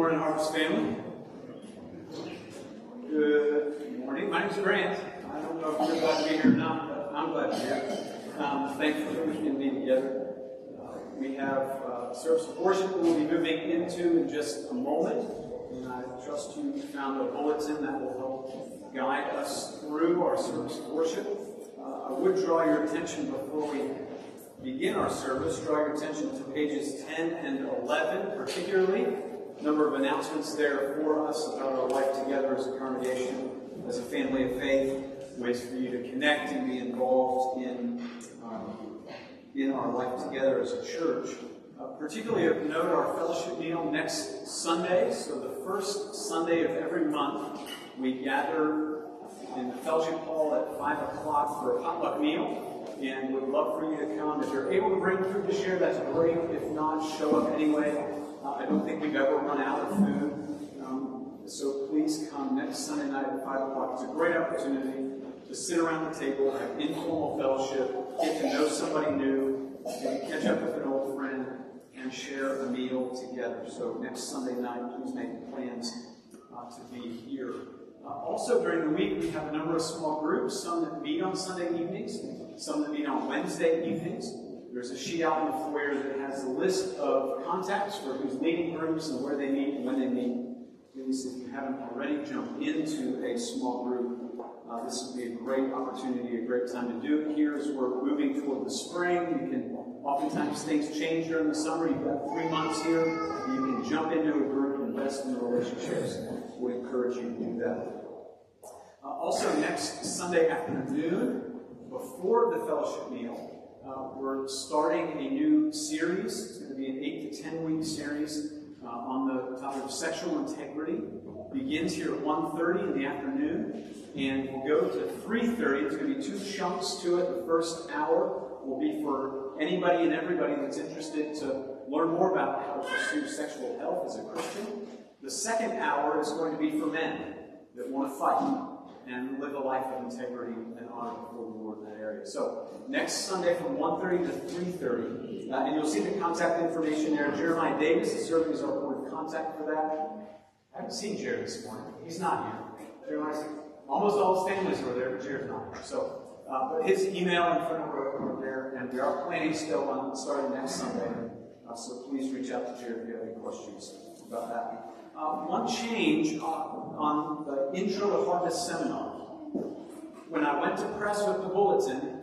morning, Harvest family. Good morning. My name is Grant. I don't know if you're glad to be here or not, but I'm glad to be here. Thankful that we can be together. We have service of worship that we'll be moving into in just a moment. And I trust you found a bulletin that will help guide us through our service of worship. I would draw your attention before we begin our service, draw your attention to pages 10 and 11, particularly. A number of announcements there for us about our life together as a congregation, as a family of faith, ways for you to connect and be involved in our life together as a church. Particularly of note, our fellowship meal next Sunday. So the first Sunday of every month, we gather in the fellowship hall at 5 o'clock for a potluck meal. And would love for you to come. If you're able to bring food to share, that's great. If not, show up anyway. I don't think we've ever run out of food. So please come next Sunday night at 5 o'clock. It's a great opportunity to sit around the table, have informal fellowship, get to know somebody new, maybe catch up with an old friend, and share a meal together. So next Sunday night, please make plans to be here. Also during the week, we have a number of small groups, some that meet on Sunday evenings, some that meet on Wednesday evenings. There's a sheet out in the foyer that has a list of contacts for who's leading groups and where they meet and when they meet. Please, if you haven't already, jump into a small group. This would be a great opportunity, a great time to do it here as we're moving toward the spring. Oftentimes things change during the summer. You've got 3 months here. You can jump into a group and invest in the relationships. We encourage you to do that. Also, next Sunday afternoon, before the fellowship meal, we're starting a new series. It's going to be an 8 to 10 week series on the topic of sexual integrity. It begins here at 1:30 in the afternoon, and we'll go to 3:30. There's going to be 2 chunks to it. The first hour will be for anybody and everybody that's interested to learn more about how to pursue sexual health as a Christian. The second hour is going to be for men that want to fight and live a life of integrity and honor before the Lord in that area. So next Sunday from 1:30 to 3:30, and you'll see the contact information there. Jeremiah Davis is serving as our point of contact for that. I haven't seen Jared this morning. He's not here. Jeremiah's, almost all his families were there, but Jared's not here. So, but his email and phone number are there, and we are planning still on starting next Sunday. So please reach out to Jared if you have any questions about that. One change on the Intro to Harvest seminar. When I went to press with the bulletin,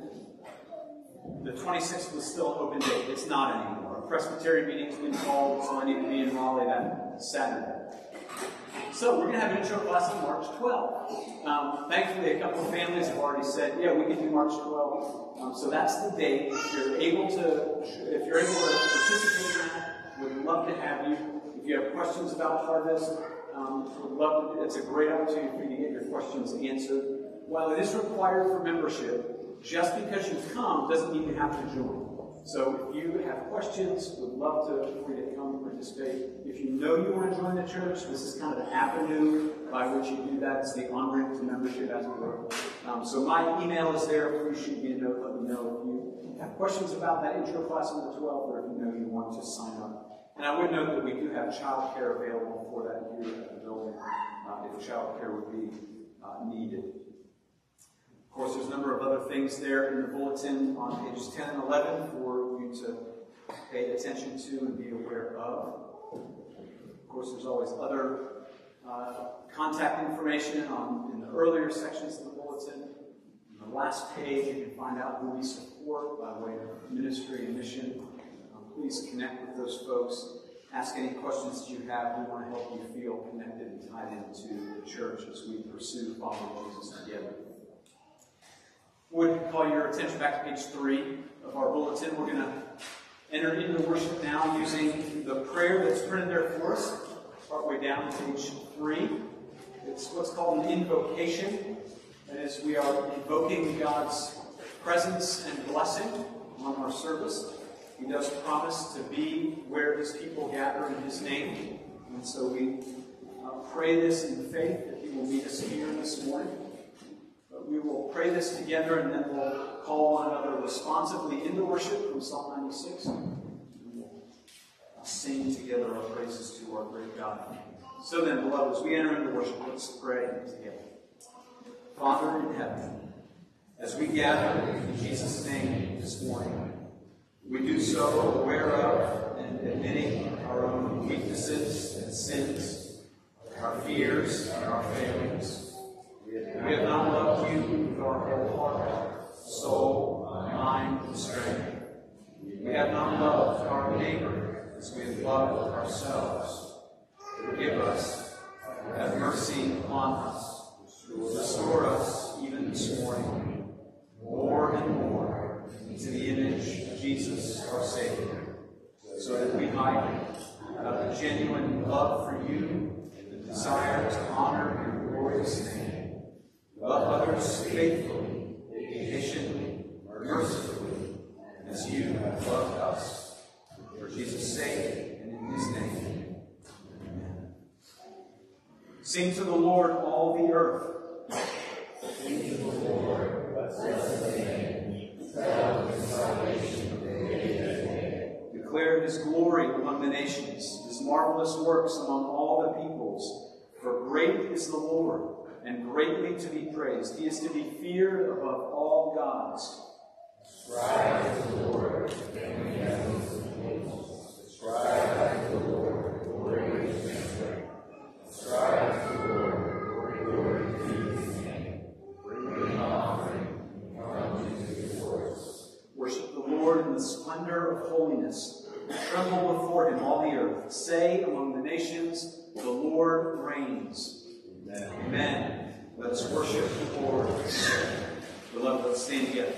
the 26th was still an open date. It's not anymore. A Presbyterian meeting's been called, so I need to be in Raleigh that Saturday. So we're going to have an intro class on March 12th. Thankfully, a couple of families have already said, yeah, we can do March 12th. So that's the date. If you're able to participate in that, we'd love to have you. If you have questions about Harvest, we'd love to. It's a great opportunity for you to get your questions answered. While it is required for membership, just because you come doesn't mean you have to join. So if you have questions, we'd love for you to come and participate. If you know you want to join the church, this is kind of the avenue by which you do that. It's the on-ramp to membership as it were. So my email is there. Please shoot me a note. Let me know if you have questions about that intro class on the 12th, or if you know you want to sign up. And I would note that we do have child care available for that here at the building, if child care would be needed. Of course, there's a number of other things there in the bulletin on pages 10 and 11 for you to pay attention to and be aware of. Of course, there's always other contact information in the earlier sections of the bulletin. On the last page, you can find out who we support by way of ministry and mission. Please connect with those folks. Ask any questions that you have. We want to help you feel connected and tied into the church as we pursue following Jesus together. Would call your attention back to page 3 of our bulletin. We're going to enter into worship now using the prayer that's printed there for us, partway down to page 3. It's what's called an invocation. That is, we are invoking God's presence and blessing on our service. He does promise to be where His people gather in His name. And so we pray this in faith that He will meet us here this morning. We will pray this together, and then we'll call one another responsively into worship from Psalm 96. And we'll sing together our praises to our great God. So then, beloved, as we enter into worship, let's pray together. Father in heaven, as we gather in Jesus' name this morning, we do so aware of and admitting our own weaknesses and sins, our fears and our failings. We have not loved you with our whole heart, soul, mind, and strength. We have not loved our neighbor as we have loved ourselves. Forgive us, have mercy upon us, restore us even this morning, more and more into the image of Jesus, our Savior, so that we might have a genuine love for you and desire to honor your glorious name. Love others faithfully, patiently, mercifully, as you have loved us. For Jesus' sake and in his name. Amen. Sing to the Lord, all the earth. Sing to the Lord, bless his name. Tell his salvation of David. Declare his glory among the nations, his marvelous works among all the peoples. For great is the Lord, and greatly to be praised. He is to be feared above all gods. Ascribe to the Lord, and the heavens and hosts. Ascribe to the Lord, glory and strength. Ascribe to the Lord, glory to his name. Bring an offering, come to his courts. Worship the Lord in the splendor of holiness. Tremble before him, all the earth. Say among the nations, the Lord reigns. Amen. Amen. Let us worship the Lord. Beloved, let's stand together.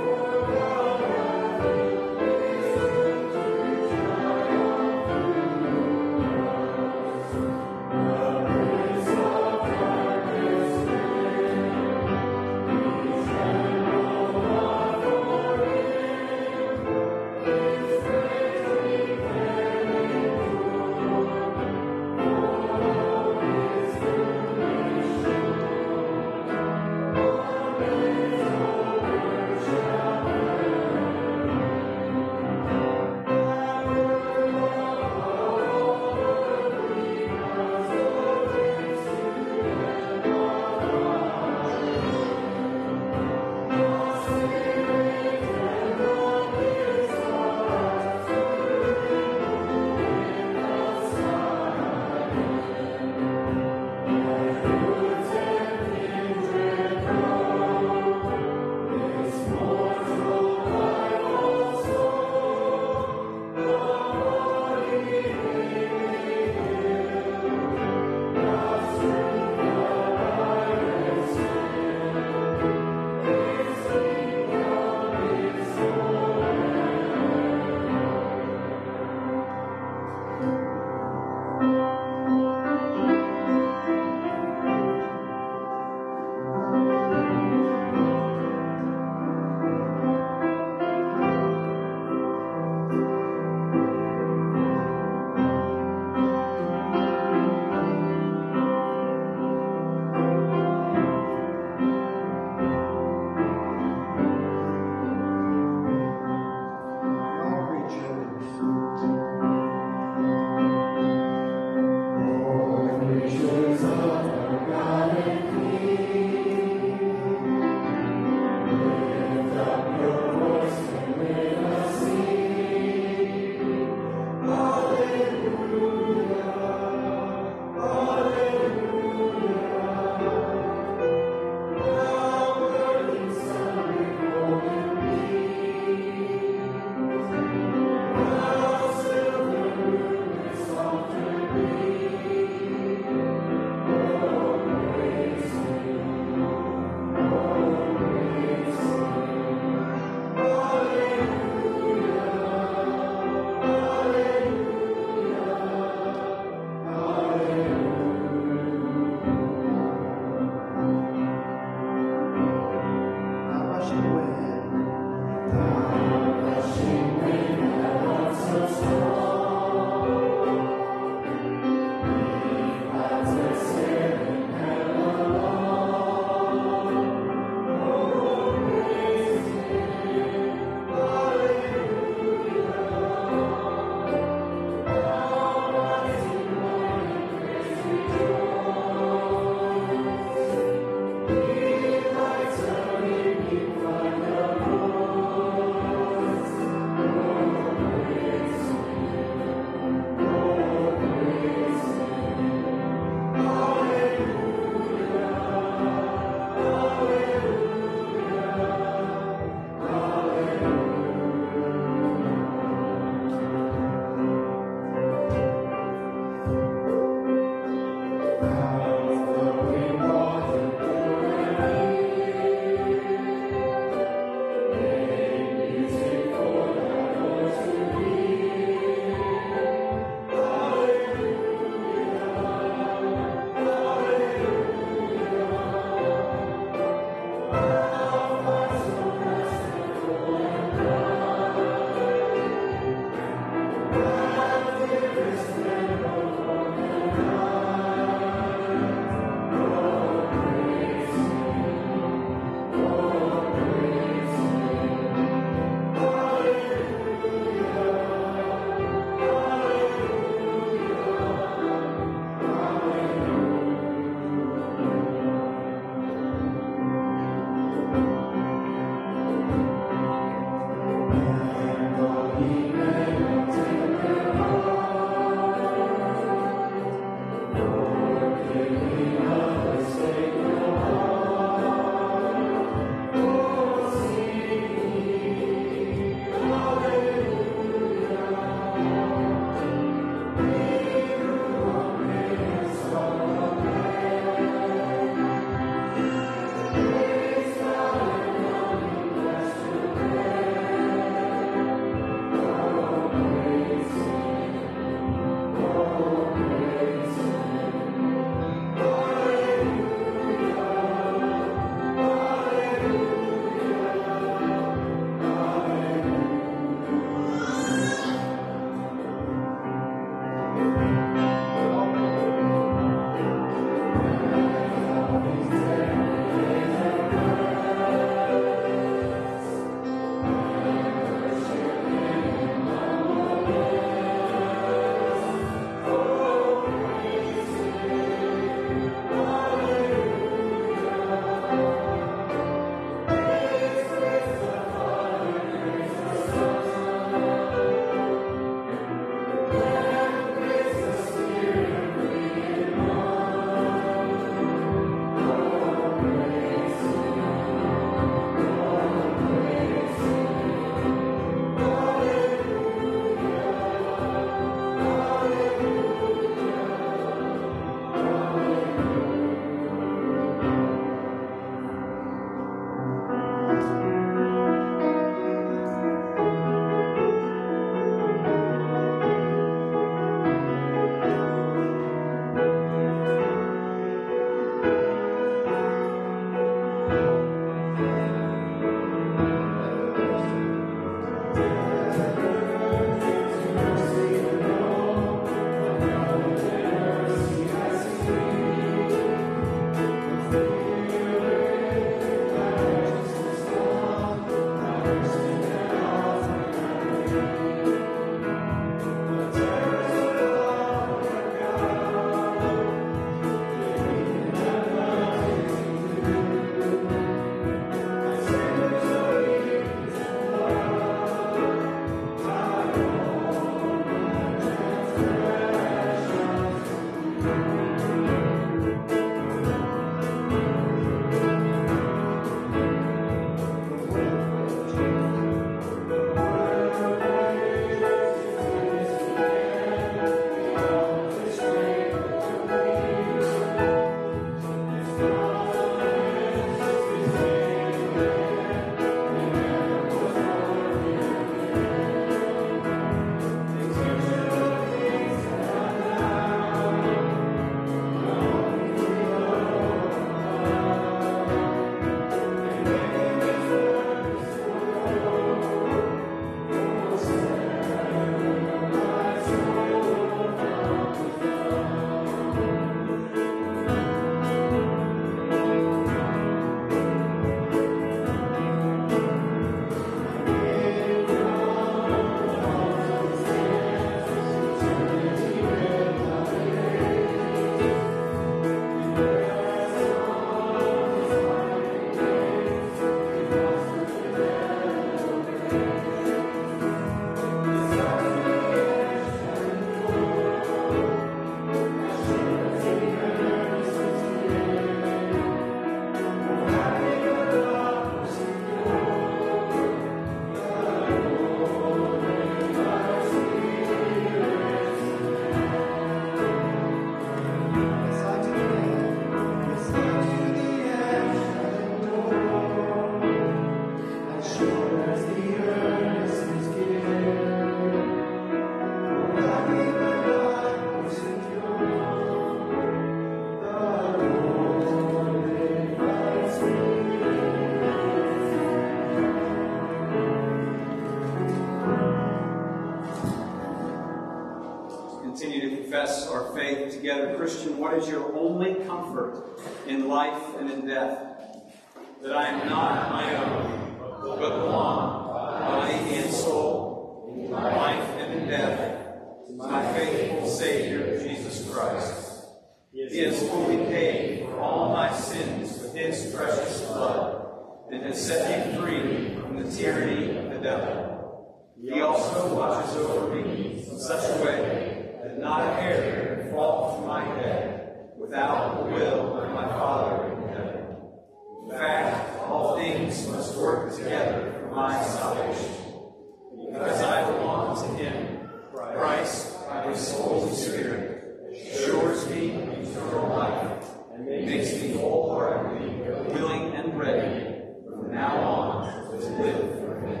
together, Christian, what is your only comfort in life and in death? That I am not my own, but belong, body and soul, in life and in death, to my faithful Savior, Jesus Christ. He has fully paid for all my sins with his precious blood, and has set me free from the tyranny of the devil. He also watches over me in such a way that not a hair can fall from my head without the will of my Father in heaven. In fact, all things must work together for my salvation. Because I belong to him, Christ, by his Holy Spirit, assures me of eternal life and makes me wholeheartedly willing and ready from now on to live for him.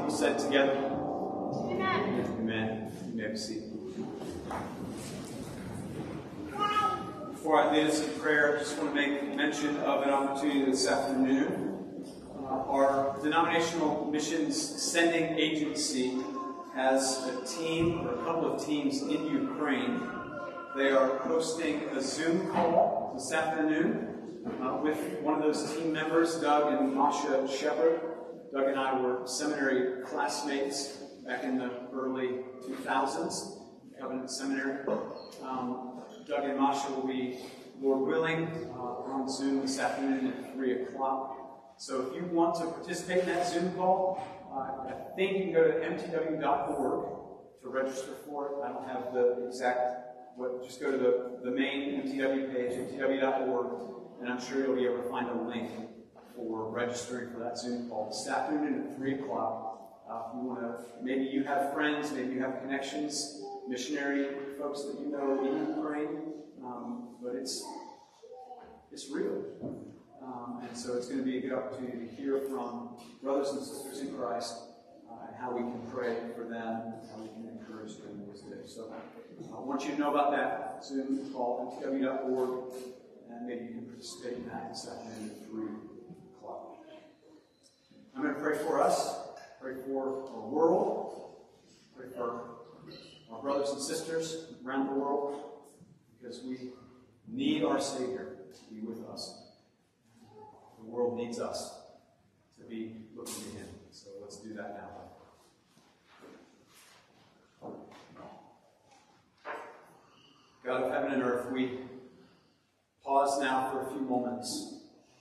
people said together? Amen. Amen. You may be seated. Before I lead us in prayer, I just want to make mention of an opportunity this afternoon. Our denominational missions sending agency has a team, or a couple of teams in Ukraine. They are hosting a Zoom call this afternoon with one of those team members, Doug and Masha Shepard. Doug and I were seminary classmates back in the early 2000s, Covenant Seminary. Doug and Masha will be, Lord willing, on Zoom this afternoon at 3 o'clock. So if you want to participate in that Zoom call, I think you can go to mtw.org to register for it. I don't have the exact, just go to the main MTW page, mtw.org, and I'm sure you'll be able to find a link for registering for that Zoom call this afternoon at 3 o'clock. If you want to, maybe you have friends, maybe you have connections, missionary folks that you know in Ukraine, but it's real. And so it's going to be a good opportunity to hear from brothers and sisters in Christ and how we can pray for them and how we can encourage them this day. So I want you to know about that Zoom call, mtw.org, and maybe you can participate in that this afternoon at 3 o'clock. I'm going to pray for us, pray for our world, pray for our brothers and sisters around the world, because we need our Savior to be with us. The world needs us to be looking to Him. So let's do that now. God of heaven and earth, we pause now for a few moments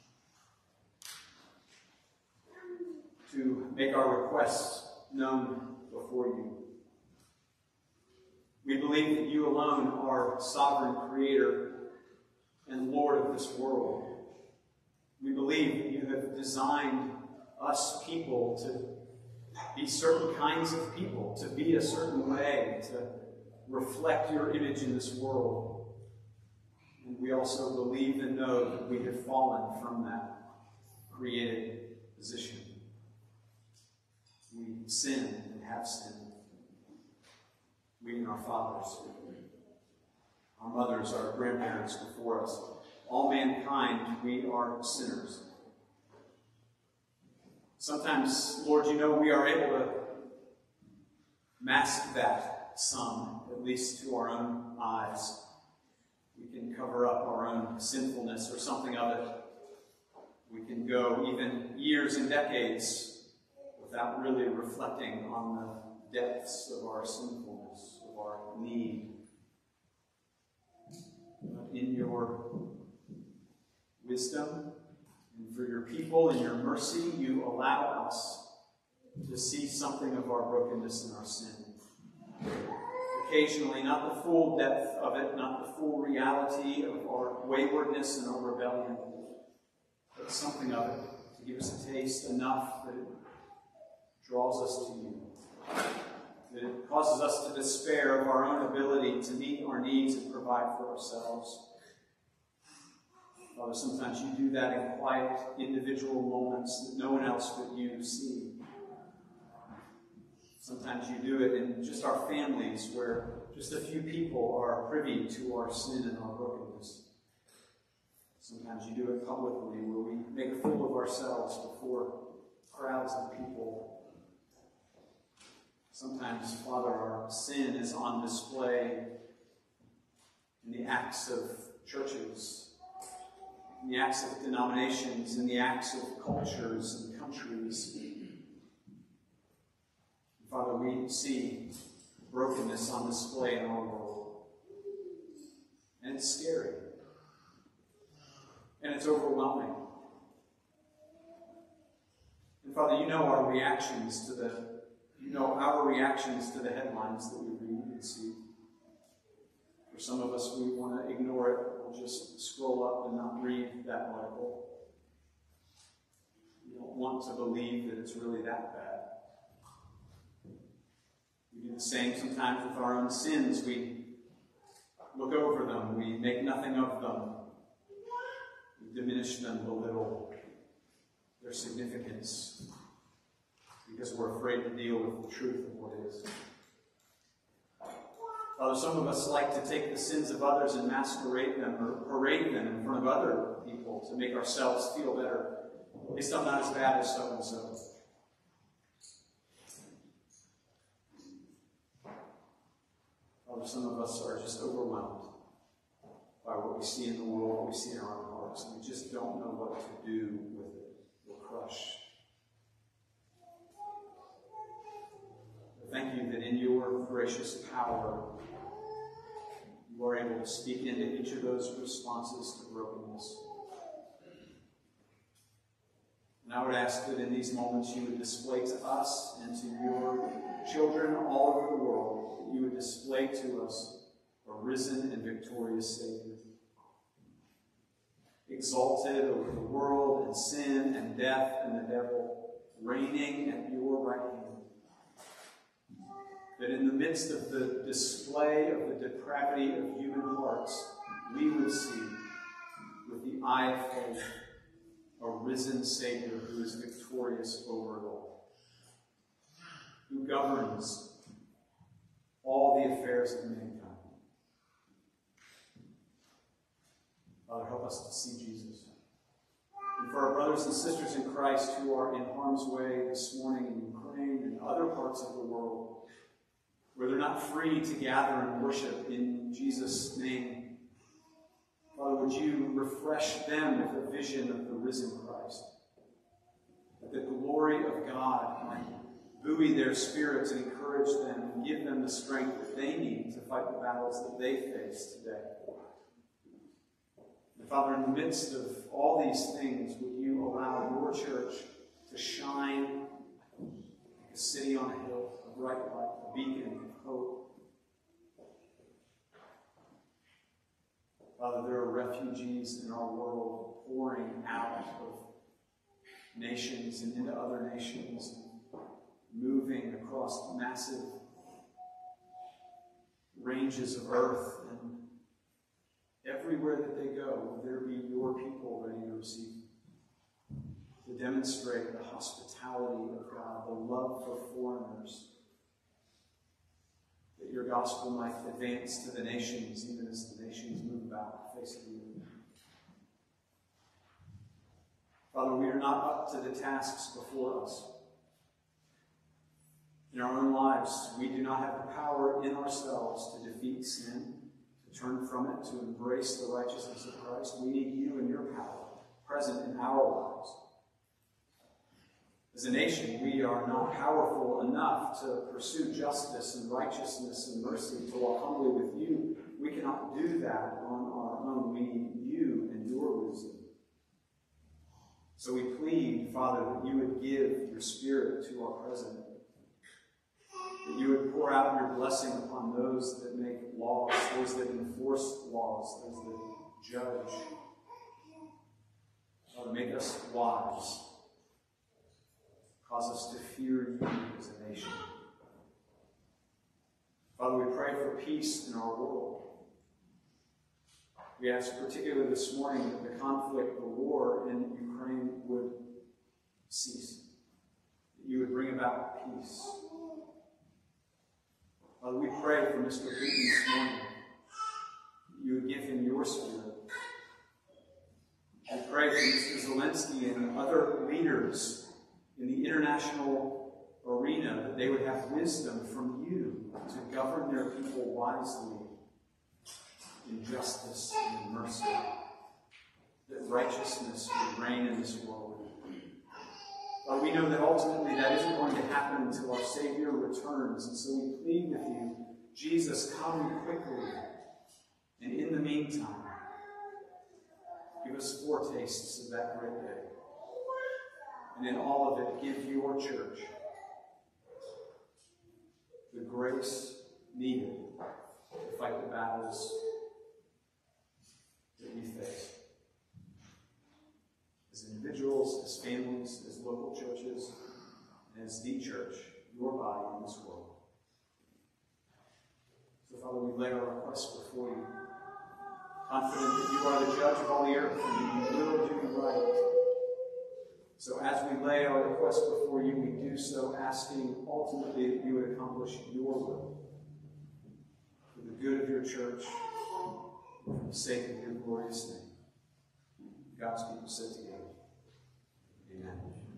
to make our requests known before you. We believe that you alone are sovereign creator and Lord of this world. We believe that you have designed us people to be certain kinds of people, to be a certain way, to reflect your image in this world. And we also believe and know that we have fallen from that created position. We sin and have sinned. We and our fathers, our mothers, our grandparents before us, all mankind, we are sinners. Sometimes, Lord, you know we are able to mask that some, at least to our own eyes. We can cover up our own sinfulness or something of it. We can go even years and decades without really reflecting on the depths of our sinfulness, of our need. But in your wisdom, and for your people and your mercy, you allow us to see something of our brokenness and our sin. Occasionally, not the full depth of it, not the full reality of our waywardness and our rebellion, but something of it to give us a taste enough that it draws us to you, that it causes us to despair of our own ability to meet our needs and provide for ourselves. Father, sometimes you do that in quiet, individual moments that no one else but you see. Sometimes you do it in just our families, where just a few people are privy to our sin and our brokenness. Sometimes you do it publicly, where we make a fool of ourselves before crowds of people. Sometimes, Father, our sin is on display in the acts of churches, in the acts of denominations, in the acts of cultures and countries. Father, we see brokenness on display in our world. And it's scary. And it's overwhelming. And Father, you know our reactions to the headlines that we read and see. For some of us, we want to ignore it. We'll just scroll up and not read that article. We don't want to believe that it's really that bad. We do the same sometimes with our own sins. We look over them. We make nothing of them. We diminish them, belittle their significance. because we're afraid to deal with the truth of what is. Father, some of us like to take the sins of others and masquerade them or parade them in front of other people to make ourselves feel better. At least I'm not as bad as so-and-so. Father, some of us are just overwhelmed by what we see in the world, what we see in our own hearts, and we just don't know what to do with it. We're crushed. Thank you that in your gracious power, you are able to speak into each of those responses to brokenness. And I would ask that in these moments you would display to us and to your children all over the world, that you would display to us a risen and victorious Savior, exalted over the world and sin and death and the devil, reigning at your right hand. That in the midst of the display of the depravity of human hearts, we would see with the eye of faith a risen Savior who is victorious over it all, who governs all the affairs of mankind. Father, help us to see Jesus. And for our brothers and sisters in Christ who are in harm's way this morning in Ukraine and other parts of the world, where they're not free to gather and worship in Jesus' name, Father, would you refresh them with a vision of the risen Christ? That the glory of God might buoy their spirits and encourage them and give them the strength that they need to fight the battles that they face today. And Father, in the midst of all these things, would you allow your church to shine like a city on a hill, a bright light, a beacon of hope. Father, there are refugees in our world pouring out of nations and into other nations, moving across massive ranges of earth, and everywhere that they go, will there be your people ready to receive them, to demonstrate the hospitality of God, the love for foreigners, that your gospel might advance to the nations, even as the nations move about the face of the earth. Father, we are not up to the tasks before us. In our own lives, we do not have the power in ourselves to defeat sin, to turn from it, to embrace the righteousness of Christ. We need you and your power present in our lives. As a nation, we are not powerful enough to pursue justice and righteousness and mercy, to walk humbly with you. We cannot do that on our own. We need you and your wisdom. So we plead, Father, that you would give your Spirit to our President, that you would pour out your blessing upon those that make laws, those that enforce laws, those that judge. Father, make us wise. Cause us to fear you as a nation. Father, we pray for peace in our world. We ask particularly this morning that the conflict, the war in Ukraine would cease, that you would bring about peace. Father, we pray for Mr. Putin this morning, that you would give him your Spirit. We pray for Mr. Zelensky and other leaders in the international arena, that they would have wisdom from you to govern their people wisely in justice and in mercy, that righteousness would reign in this world. But we know that ultimately that isn't going to happen until our Savior returns, and so we plead with you, Jesus, come quickly, and in the meantime, give us foretastes of that great day. And in all of it, give your church the grace needed to fight the battles that we face. As individuals, as families, as local churches, and as the church, your body in this world. So, Father, we lay our requests before you, confident that you are the judge of all the earth, and that you will do right. So as we lay our requests requests before you, we do so asking ultimately that you would accomplish your will for the good of your church, for the sake of your glorious name. God's people sit together. Amen.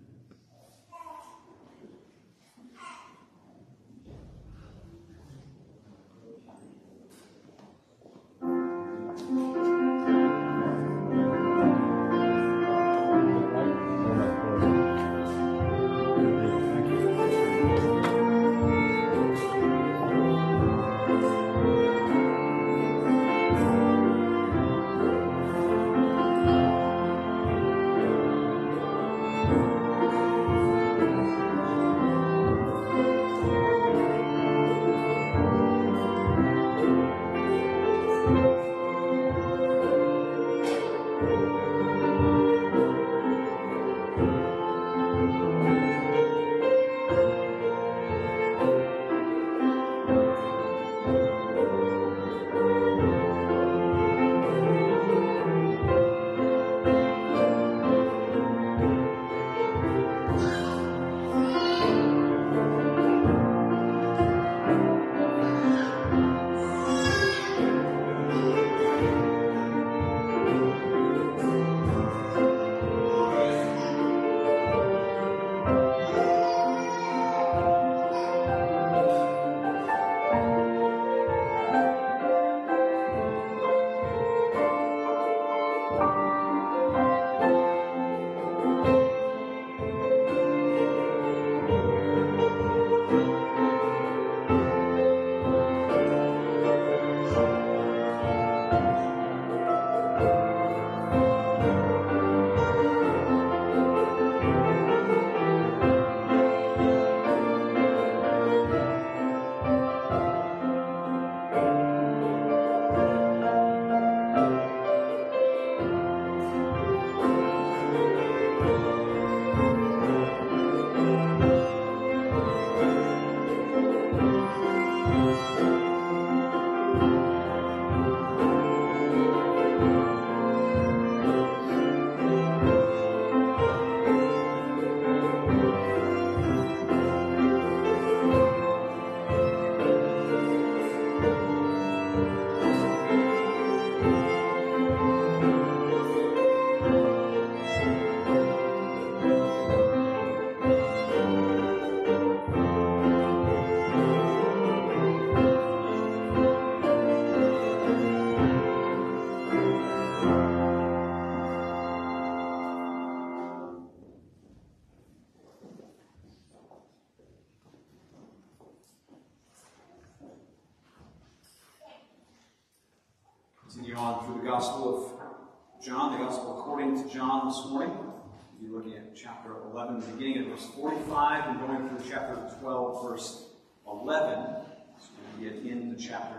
Continue on through the Gospel of John, the Gospel according to John this morning. We'll be looking at chapter 11, beginning at verse 45, and going through chapter 12, verse 11. So we get into chapter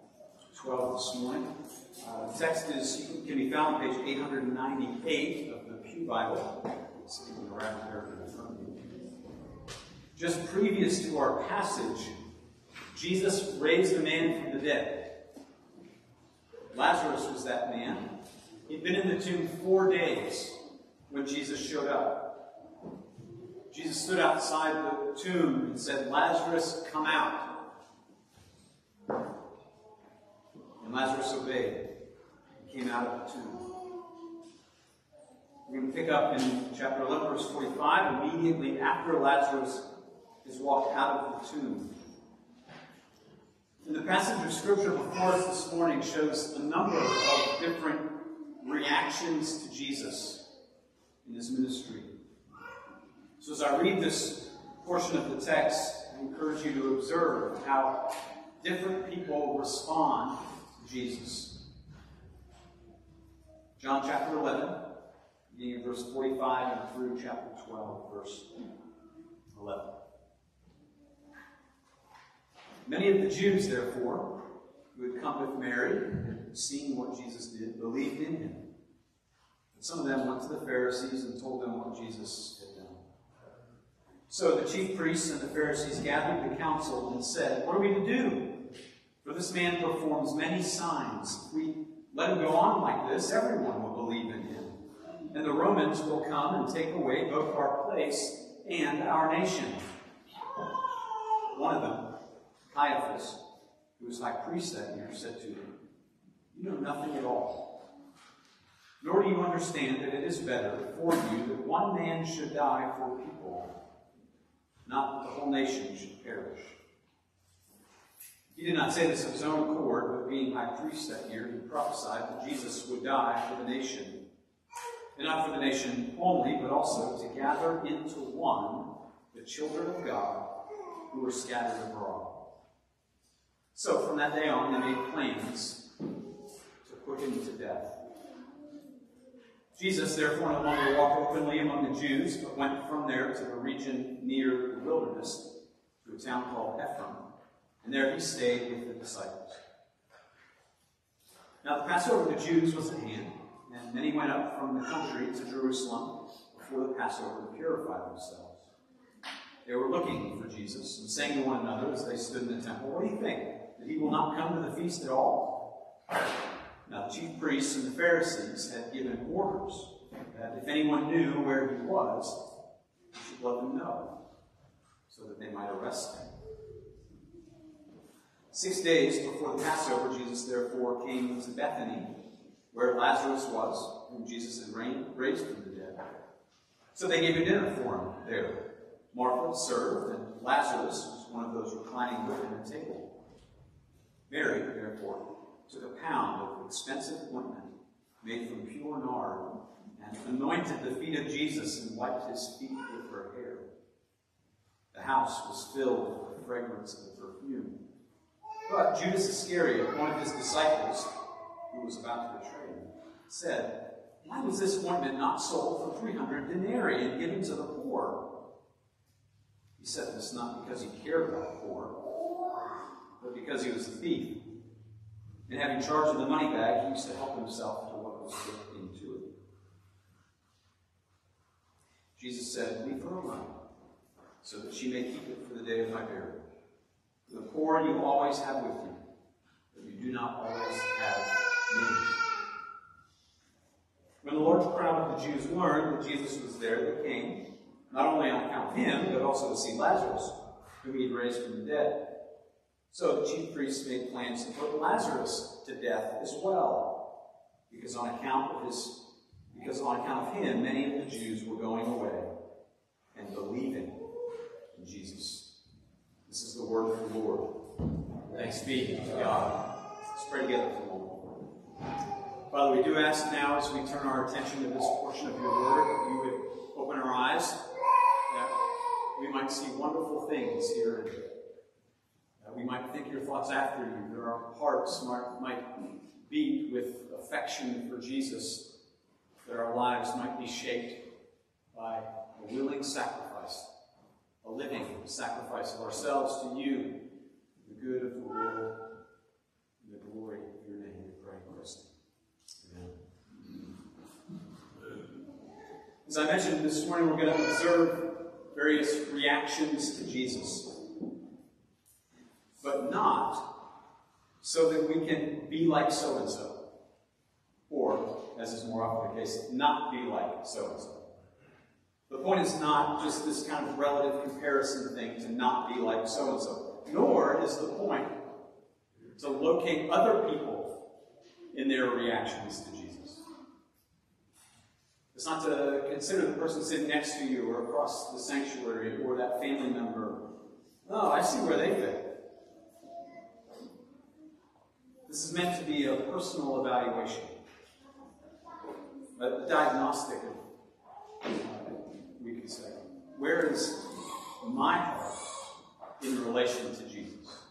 12 this morning. The text can be found on page 898 of the Pew Bible. Sitting in the rack there in front of you. Just previous to our passage, Jesus raised a man from the dead. Lazarus was that man. He'd been in the tomb 4 days when Jesus showed up. Jesus stood outside the tomb and said, "Lazarus, come out." And Lazarus obeyed and came out of the tomb. We're going to pick up in chapter 11, verse 45, immediately after Lazarus is walked out of the tomb. And the passage of Scripture before us this morning shows a number of different reactions to Jesus in his ministry. So as I read this portion of the text, I encourage you to observe how different people respond to Jesus. John chapter 11, beginning at verse 45 and through chapter 12, verse 11. Many of the Jews, therefore, who had come with Mary, seeing what Jesus did, believed in him. And some of them went to the Pharisees and told them what Jesus had done. So the chief priests and the Pharisees gathered the council and said, "What are we to do? For this man performs many signs. If we let him go on like this, everyone will believe in him. And the Romans will come and take away both our place and our nation. One of them, Caiaphas, who was high priest that year, said to him, "You know nothing at all, nor do you understand that it is better for you that one man should die for the people, not that the whole nation should perish." He did not say this of his own accord, but being high priest that year, he prophesied that Jesus would die for the nation. And not for the nation only, but also to gather into one the children of God who were scattered abroad. So from that day on, they made plans to put him to death. Jesus, therefore, no longer walked openly among the Jews, but went from there to the region near the wilderness, to a town called Ephraim, and there he stayed with the disciples. Now the Passover of the Jews was at hand, and many went up from the country to Jerusalem before the Passover to purify themselves. They were looking for Jesus and saying to one another as they stood in the temple, "What do you think? That he will not come to the feast at all?" Now the chief priests and the Pharisees had given orders that if anyone knew where he was, he should let them know, so that they might arrest him. 6 days before the Passover, Jesus therefore came to Bethany, where Lazarus was, whom Jesus had raised from the dead. So they gave a dinner for him there. Martha served, and Lazarus was one of those reclining with him at table. Mary, therefore, took a pound of expensive ointment made from pure nard, and anointed the feet of Jesus and wiped his feet with her hair. The house was filled with the fragrance of the perfume. But Judas Iscariot, one of his disciples, who was about to betray him, said, "Why was this ointment not sold for 300 denarii and given to the poor?" He said this not because he cared about the poor, but because he was a thief. And having charge of the money bag, he used to help himself to what was put into it. Jesus said, "Leave her alone, so that she may keep it for the day of my burial. The poor you always have with you, but you do not always have me." When the large crowd of the Jews learned that Jesus was there, they came, not only on account of him, but also to see Lazarus, whom he had raised from the dead. So the chief priests made plans to put Lazarus to death as well, because on account of him, many of the Jews were going away and believing in Jesus. This is the word of the Lord. Thanks be to God. Let's pray together for a moment. Father, we do ask now, as we turn our attention to this portion of your word, that you would open our eyes, that we might see wonderful things here, and that we might think your thoughts after you, that our hearts might beat with affection for Jesus, that our lives might be shaped by a willing sacrifice, a living sacrifice of ourselves to you, the good of the world, and the glory of your name, we pray in Christ. Amen. As I mentioned this morning, we're going to observe various reactions to Jesus, but not so that we can be like so-and-so, or, as is more often the case, not be like so-and-so. The point is not just this kind of relative comparison thing to not be like so-and-so, nor is the point to locate other people in their reactions to Jesus. It's not to consider the person sitting next to you or across the sanctuary or that family member. Oh, I see where they fit. This is meant to be a personal evaluation, a diagnostic of, we could say, where is my heart in relation to Jesus?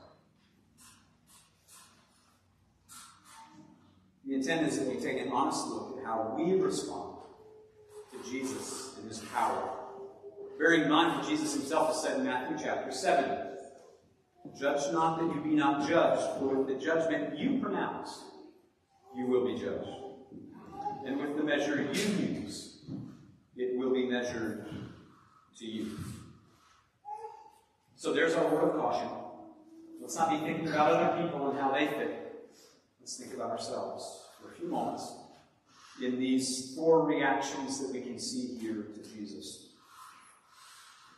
The intent is that we take an honest look at how we respond to Jesus and his power. Bearing in mind what Jesus himself has said in Matthew chapter 7. Judge not that you be not judged, for with the judgment you pronounce, you will be judged. And with the measure you use, it will be measured to you. So there's our word of caution. Let's not be thinking about other people and how they fit. Let's think about ourselves for a few moments in these four reactions that we can see here to Jesus.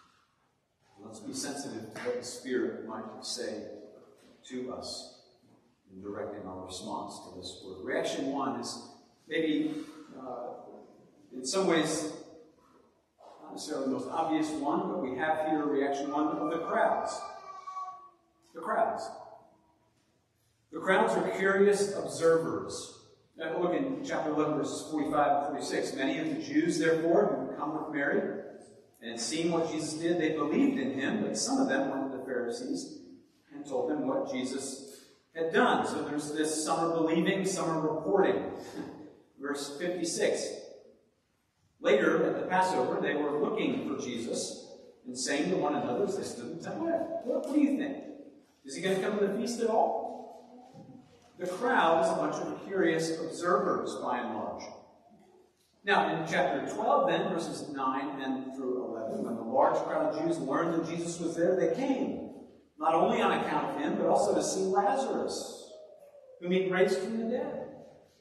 Let's be sensitive to what the Spirit might say to us in directing our response to this word. Reaction one is maybe, in some ways, not necessarily the most obvious one, but we have here reaction one of the crowds. The crowds. The crowds are curious observers. Now, look in chapter 11, verses 45 and 46. Many of the Jews, therefore, who come with Mary, and had seen what Jesus did, they believed in him, but some of them went to the Pharisees and told them what Jesus had done. So there's this, some are believing, some are reporting. Verse 56. Later, at the Passover, they were looking for Jesus and saying to one another as they stood in the temple, what do you think? Is he going to come to the feast at all? The crowd is a bunch of curious observers, by and large. Now, in chapter 12, then, verses 9 and through 11, when the large crowd of Jews learned that Jesus was there, they came, not only on account of him, but also to see Lazarus, whom he raised from the dead.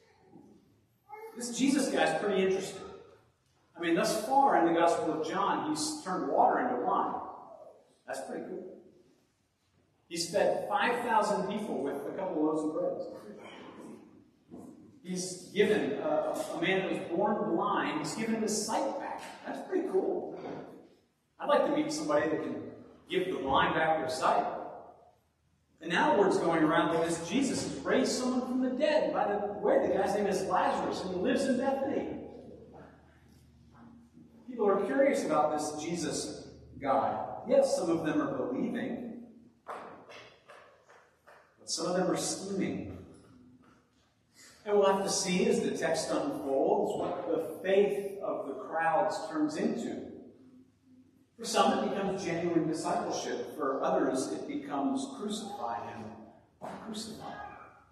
This Jesus guy's pretty interesting. I mean, thus far in the Gospel of John, he's turned water into wine. That's pretty cool. He's fed 5,000 people with a couple of loaves of bread. He's given a man that was born blind, he's given his sight back. That's pretty cool. I'd like to meet somebody that can give the blind back their sight. And now word's going around that this Jesus has raised someone from the dead. By the way, the guy's name is Lazarus, and he lives in Bethany. People are curious about this Jesus guy. Yes, some of them are believing, but some of them are scheming. And we'll have to see as the text unfolds what the faith of the crowds turns into. For some, it becomes genuine discipleship. For others, it becomes crucify him. Crucify him.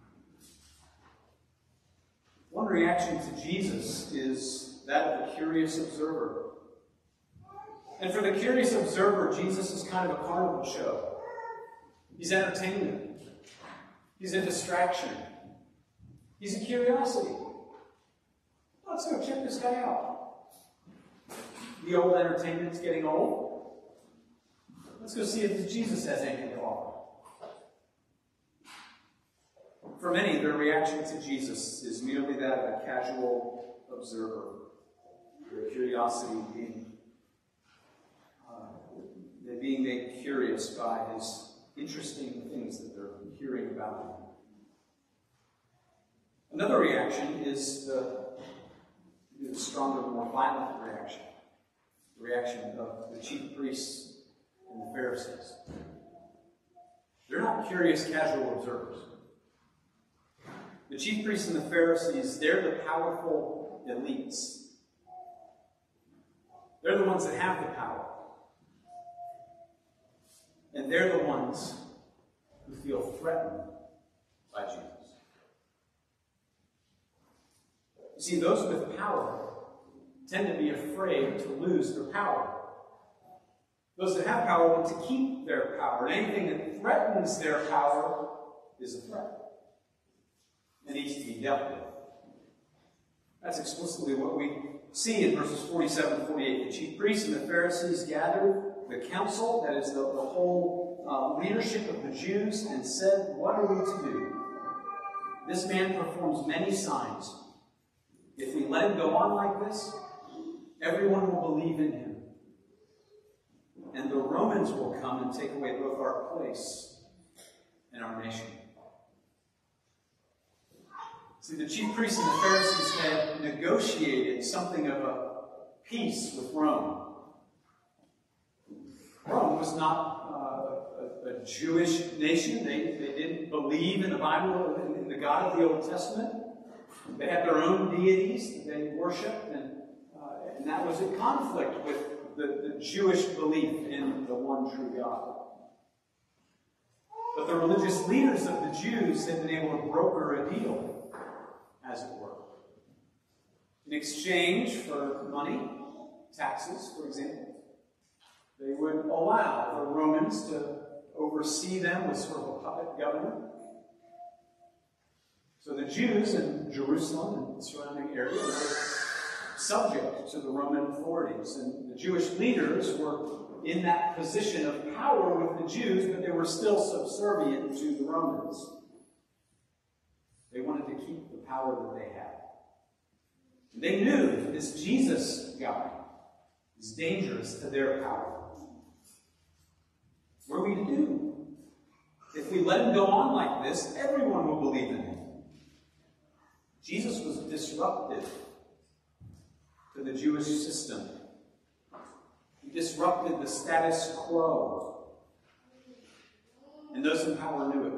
One reaction to Jesus is that of the curious observer. And for the curious observer, Jesus is kind of a carnival show. He's entertainment. He's a distraction. He's a curiosity. Let's go check this guy out. The old entertainment's getting old. Let's go see if Jesus has anything to offer. For many, their reaction to Jesus is merely that of a casual observer. Their curiosity being made curious by his interesting things that they're hearing about him. Another reaction is the stronger, more violent reaction. The reaction of the chief priests and the Pharisees. They're not curious, casual observers. The chief priests and the Pharisees, they're the powerful elites. They're the ones that have the power. And they're the ones who feel threatened by Jesus. You see, those with power tend to be afraid to lose their power. Those that have power want to keep their power. And anything that threatens their power is a threat. It needs to be dealt with. That's explicitly what we see in verses 47 and 48. The chief priests and the Pharisees gathered the council, that is the whole leadership of the Jews, and said, "What are we to do? This man performs many signs. If we let him go on like this, everyone will believe in him. And the Romans will come and take away both our place and our nation." See, the chief priests and the Pharisees had negotiated something of a peace with Rome. Rome was not a Jewish nation. They didn't believe in the Bible, in the God of the Old Testament. They had their own deities that they worshipped, and that was in conflict with the Jewish belief in the one true God. But the religious leaders of the Jews had been able to broker a deal, as it were. In exchange for money, taxes, for example, they would allow the Romans to oversee them with sort of a puppet government. So the Jews in Jerusalem and the surrounding area were subject to the Roman authorities, and the Jewish leaders were in that position of power with the Jews, but they were still subservient to the Romans. They wanted to keep the power that they had. They knew that this Jesus guy is dangerous to their power. What are we to do? If we let him go on like this, everyone will believe in him. Jesus was disruptive to the Jewish system. He disrupted the status quo. And those in power knew it.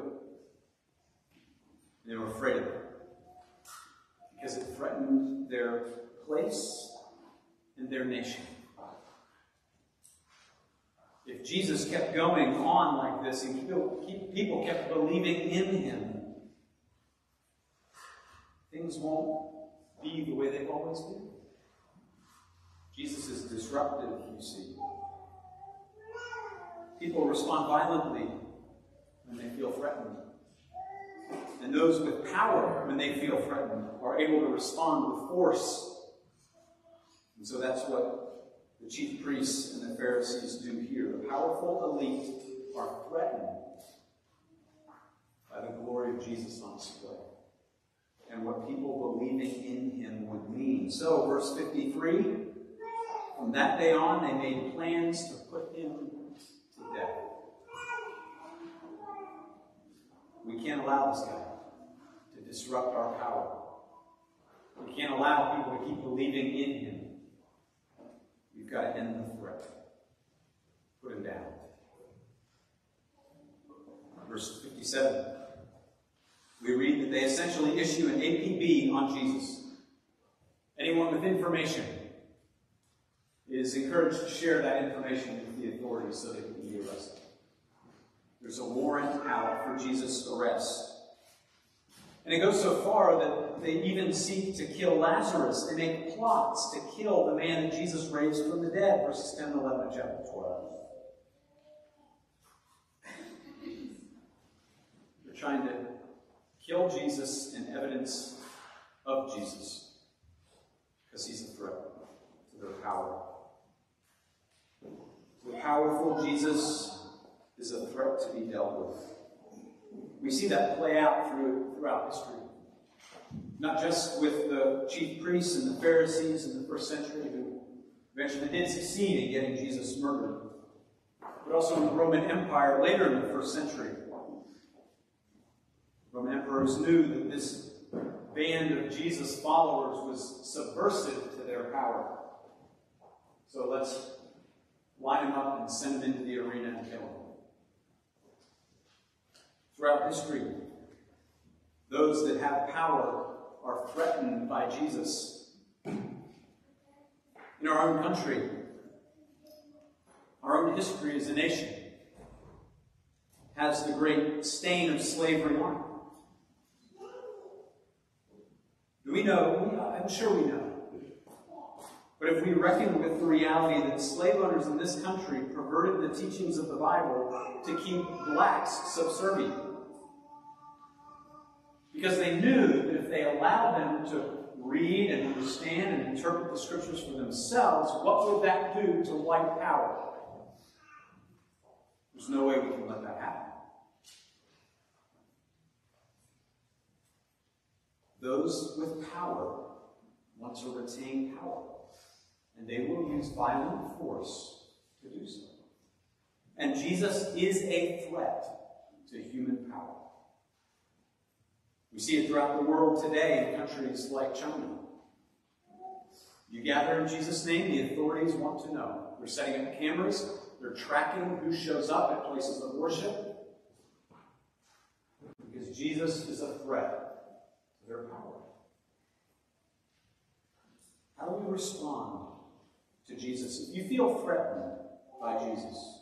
They were afraid of it. Because it threatened their place and their nation. If Jesus kept going on like this and people kept believing in him, things won't be the way they've always been. Jesus is disruptive, you see. People respond violently when they feel threatened. And those with power, when they feel threatened, are able to respond with force. And so that's what the chief priests and the Pharisees do here. The powerful elite are threatened by the glory of Jesus on display and what people believing in him would mean. So, verse 53, from that day on, they made plans to put him to death. We can't allow this guy to disrupt our power. We can't allow people to keep believing in him. We've got to end the threat. Put him down. Verse 57. We read that they essentially issue an APB on Jesus. Anyone with information is encouraged to share that information with the authorities so they can be arrested. There's a warrant out for Jesus' arrest. And it goes so far that they even seek to kill Lazarus. They make plots to kill the man that Jesus raised from the dead. Verses 10 and 11 of chapter 12. They're trying to kill Jesus in evidence of Jesus because he's a threat to their power. The powerful Jesus is a threat to be dealt with. We see that play out throughout history. Not just with the chief priests and the Pharisees in the first century who eventually did succeed in getting Jesus murdered, but also in the Roman Empire later in the first century. Roman emperors knew that this band of Jesus' followers was subversive to their power. So let's line them up and send them into the arena and kill them. Throughout history, those that have power are threatened by Jesus. In our own country, our own history as a nation has the great stain of slavery on it. Do we know? I'm sure we know. But if we reckon with the reality that slave owners in this country perverted the teachings of the Bible to keep blacks subservient, because they knew that if they allowed them to read and understand and interpret the scriptures for themselves, what would that do to white power? There's no way we can let that happen. Those with power want to retain power, and they will use violent force to do so. And Jesus is a threat to human power. We see it throughout the world today in countries like China. You gather in Jesus' name, the authorities want to know. They're setting up cameras. They're tracking who shows up at places of worship. Because Jesus is a threat to their power. How do we respond to Jesus? If you feel threatened by Jesus,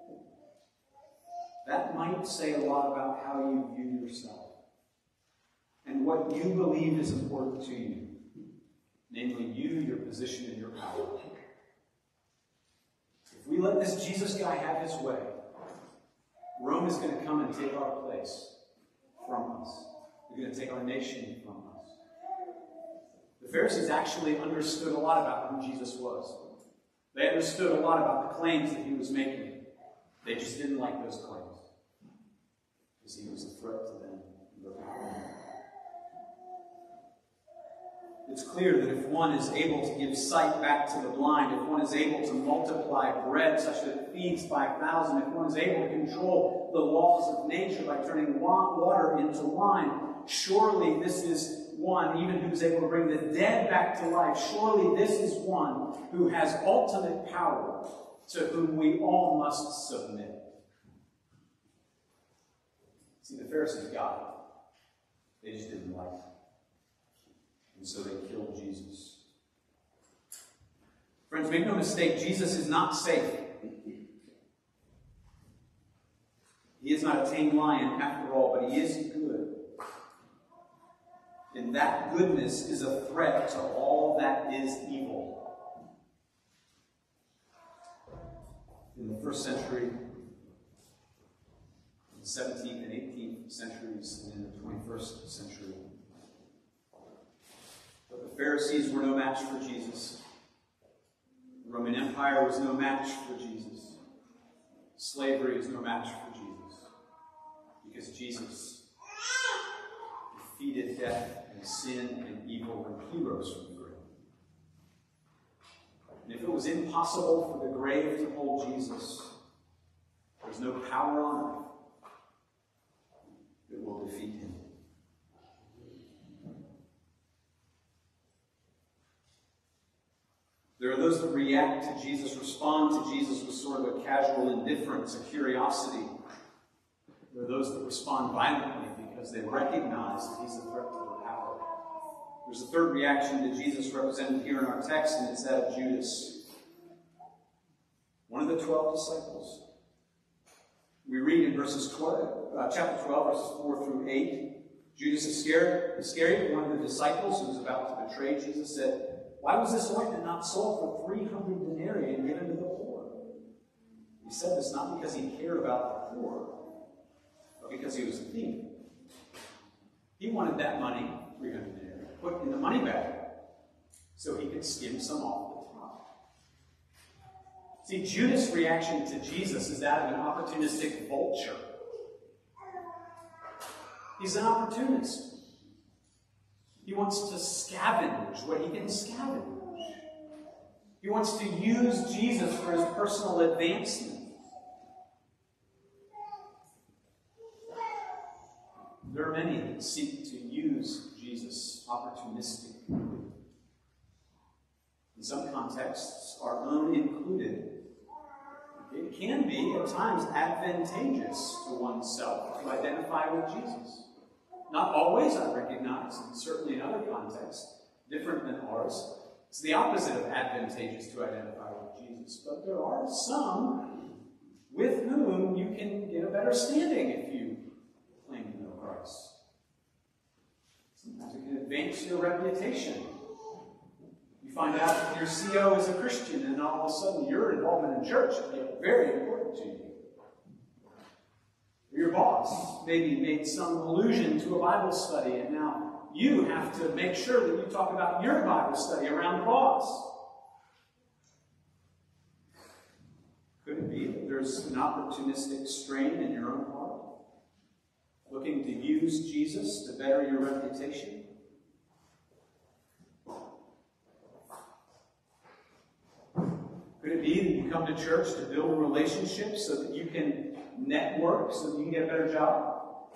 that might say a lot about how you view yourself and what you believe is important to you. Namely, you, your position, and your power. If we let this Jesus guy have his way, Rome is going to come and take our place from us. They're going to take our nation from us. The Pharisees actually understood a lot about who Jesus was. They understood a lot about the claims that he was making. They just didn't like those claims because he was a threat to them. It's clear that if one is able to give sight back to the blind, if one is able to multiply bread such that it feeds 5,000, if one is able to control the laws of nature by turning water into wine, surely this is one, even who's able to bring the dead back to life, surely this is one who has ultimate power, to whom we all must submit. See, the Pharisees got it. They just didn't like it. And so they killed Jesus. Friends, make no mistake, Jesus is not safe. He is not a tame lion after all, but he is good. And that goodness is a threat to all that is evil. In the first century, in the 17th and 18th centuries, and in the 21st century, but the Pharisees were no match for Jesus. The Roman Empire was no match for Jesus. Slavery is no match for Jesus. Because Jesus defeated death and sin and evil, and he rose from the grave. And if it was impossible for the grave to hold Jesus, there's no power on earth that will defeat him. There are those that react to Jesus, respond to Jesus with sort of a casual indifference, a curiosity. There are those that respond violently because they recognize that he's a threat to their power. There's a third reaction that Jesus represented here in our text, and it's that of Judas, one of the 12 disciples. We read in chapter 12, verses 4 through 8, Judas Iscariot, one of the disciples who was about to betray Jesus, said, "Why was this ointment not sold for 300 denarii and given to the poor?" He said this not because he cared about the poor, but because he was a thief. He wanted that money, 300 denarii, put in the money bag so he could skim some off the top. See, Judas' reaction to Jesus is that of an opportunistic vulture. He's an opportunist. He wants to scavenge what he can scavenge. He wants to use Jesus for his personal advancement. There are many that seek to use Jesus opportunistically. In some contexts, our own included, it can be at times advantageous to oneself to identify with Jesus. Not always, I recognize, and certainly in other contexts, different than ours. It's the opposite of advantageous to identify with Jesus. But there are some with whom you can get a better standing if you claim to know Christ. Sometimes it can advance your reputation. You find out that your CO is a Christian, and all of a sudden your involvement in church is very important to you. Your boss maybe made some allusion to a Bible study, and now you have to make sure that you talk about your Bible study around the boss. Could it be that there's an opportunistic strain in your own heart, looking to use Jesus to better your reputation? Could it be that you come to church to build relationships so that you can network, so that you can get a better job?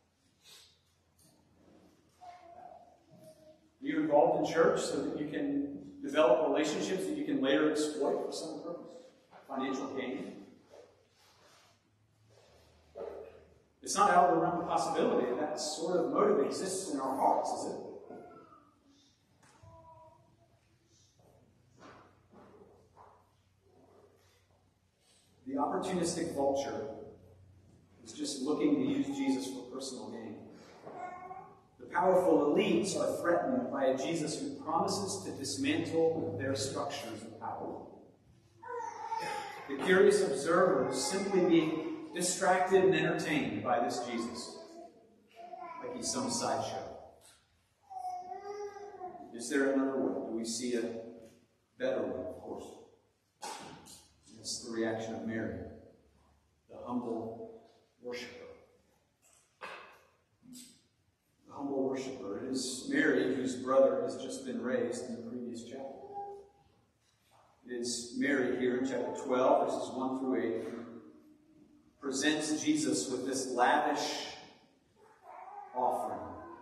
Are you involved in church so that you can develop relationships that you can later exploit for some purpose? Financial gain? It's not out of the realm of possibility that that sort of motive exists in our hearts, is it? The opportunistic vulture is just looking to use Jesus for personal gain. The powerful elites are threatened by a Jesus who promises to dismantle their structures of power. The curious observer is simply being distracted and entertained by this Jesus, like he's some sideshow. Is there another way? Do we see a better way? Of course. It's the reaction of Mary, the humble worshiper. The humble worshiper. It is Mary whose brother has just been raised in the previous chapter. It is Mary here in chapter 12, verses 1 through 8, who presents Jesus with this lavish offering.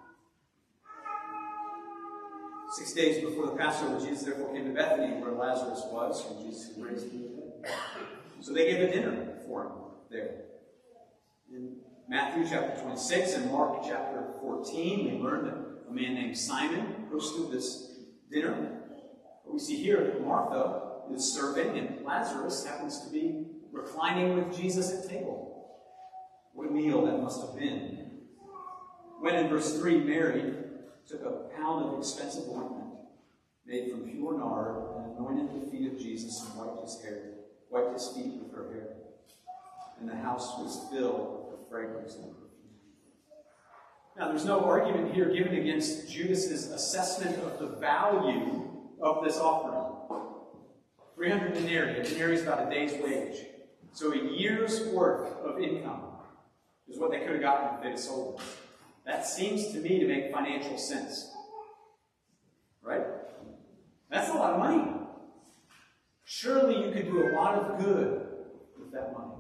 6 days before the Passover, Jesus therefore came to Bethany, where Lazarus was, whom Jesus had raised from the dead. So they gave a dinner for him there. In Matthew chapter 26 and Mark chapter 14, we learn that a man named Simon hosted this dinner. But we see here that Martha is serving, and Lazarus happens to be reclining with Jesus at table. What a meal that must have been. When in verse 3, Mary took a pound of expensive ointment made from pure nard and anointed the feet of Jesus and wiped his feet with her hair. And the house was filled with the fragrance and perfume. Now, there's no argument here given against Judas's assessment of the value of this offering. 300 denarii. A denarii is about a day's wage. So a year's worth of income is what they could have gotten if they'd sold it. That seems to me to make financial sense. Right? That's a lot of money. Surely you could do a lot of good with that money.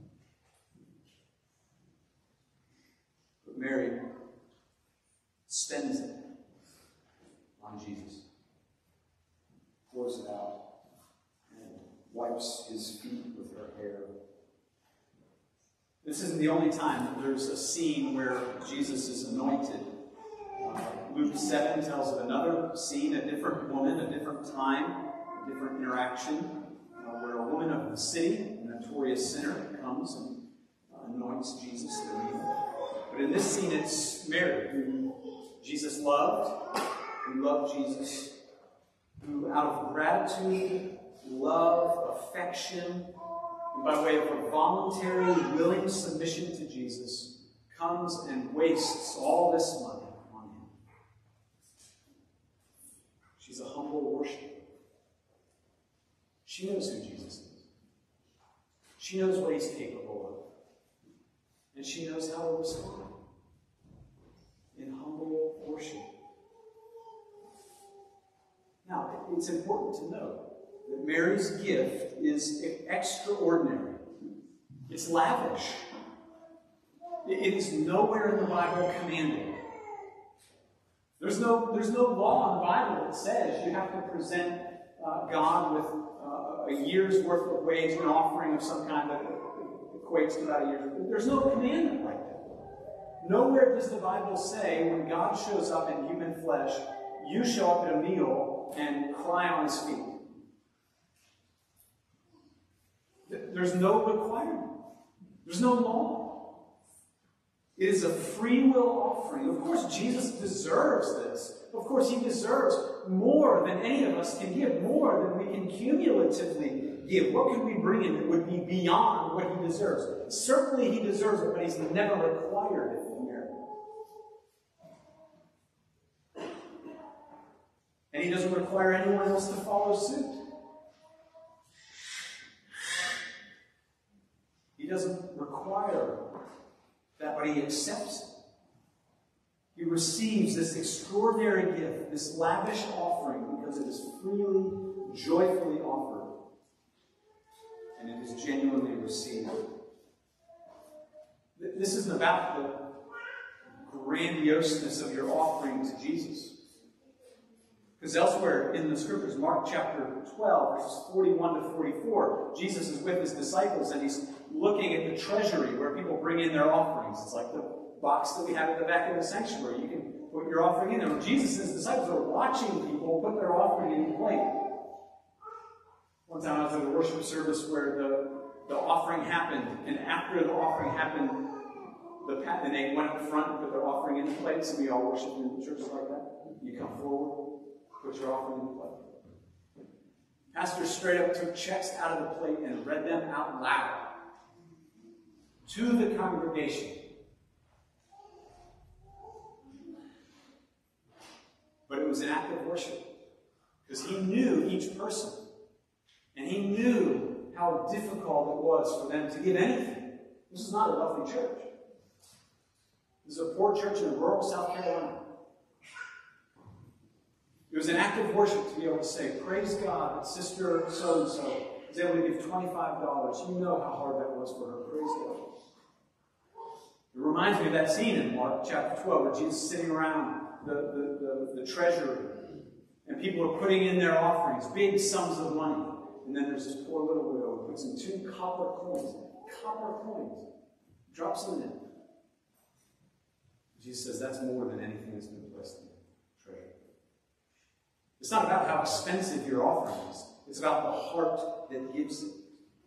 But Mary spends it on Jesus. Pours it out. Wipes his feet with her hair. This isn't the only time that there's a scene where Jesus is anointed. Luke 7 tells of another scene, a different woman, a different time, a different interaction, where a woman of the city, a notorious sinner, comes and anoints Jesus at the meal. But in this scene, it's Mary, who Jesus loved, who loved Jesus, who out of gratitude, love, affection, and by way of a voluntary, willing submission to Jesus, comes and wastes all this money on him. She's a humble worshiper. She knows who Jesus is. She knows what he's capable of. And she knows how to respond in humble worship. Now, it's important to note that Mary's gift is extraordinary. It's lavish. It is nowhere in the Bible commanded. There's no law in the Bible that says you have to present God with a year's worth of wage, an offering of some kind that equates to about a year. There's no commandment like that. Nowhere does the Bible say when God shows up in human flesh, you show up at a meal and cry on his feet. There's no requirement. There's no law. It is a free will offering. Of course, Jesus deserves this. Of course, he deserves more than any of us can give, more than we can cumulatively give. What can we bring in that would be beyond what he deserves? Certainly he deserves it, but he's never required it from Mary. And he doesn't require anyone else to follow suit. He doesn't require that, but he accepts it. He receives this extraordinary gift, this lavish offering, because it is freely, joyfully offered, and it is genuinely received. This isn't about the grandioseness of your offering to Jesus. Because elsewhere in the scriptures, Mark chapter 12, verses 41 to 44, Jesus is with his disciples and he's looking at the treasury where people bring in their offerings. It's like the box that we have at the back of the sanctuary. You can put your offering in there. And Jesus and his disciples are watching people put their offering in the plate. One time I was at a worship service where the offering happened, and after the offering happened, and they went up front and put their offering in the plate. So we all worship in churches like that. You come forward, put your offering in the plate. Pastor straight up took checks out of the plate and read them out loud to the congregation. But it was an act of worship because he knew each person. And he knew how difficult it was for them to give anything. This is not a wealthy church. This is a poor church in rural South Carolina. It was an act of worship to be able to say, praise God that Sister so-and-so was able to give $25. You know how hard that was for her. Praise God. It reminds me of that scene in Mark chapter 12 where Jesus is sitting around the treasury and people are putting in their offerings, big sums of money. And then there's this poor little widow who puts in 2 copper coins. Drops them in. Jesus says that's more than anything that's been blessed in the treasure. It's not about how expensive your offering is. It's about the heart that gives it.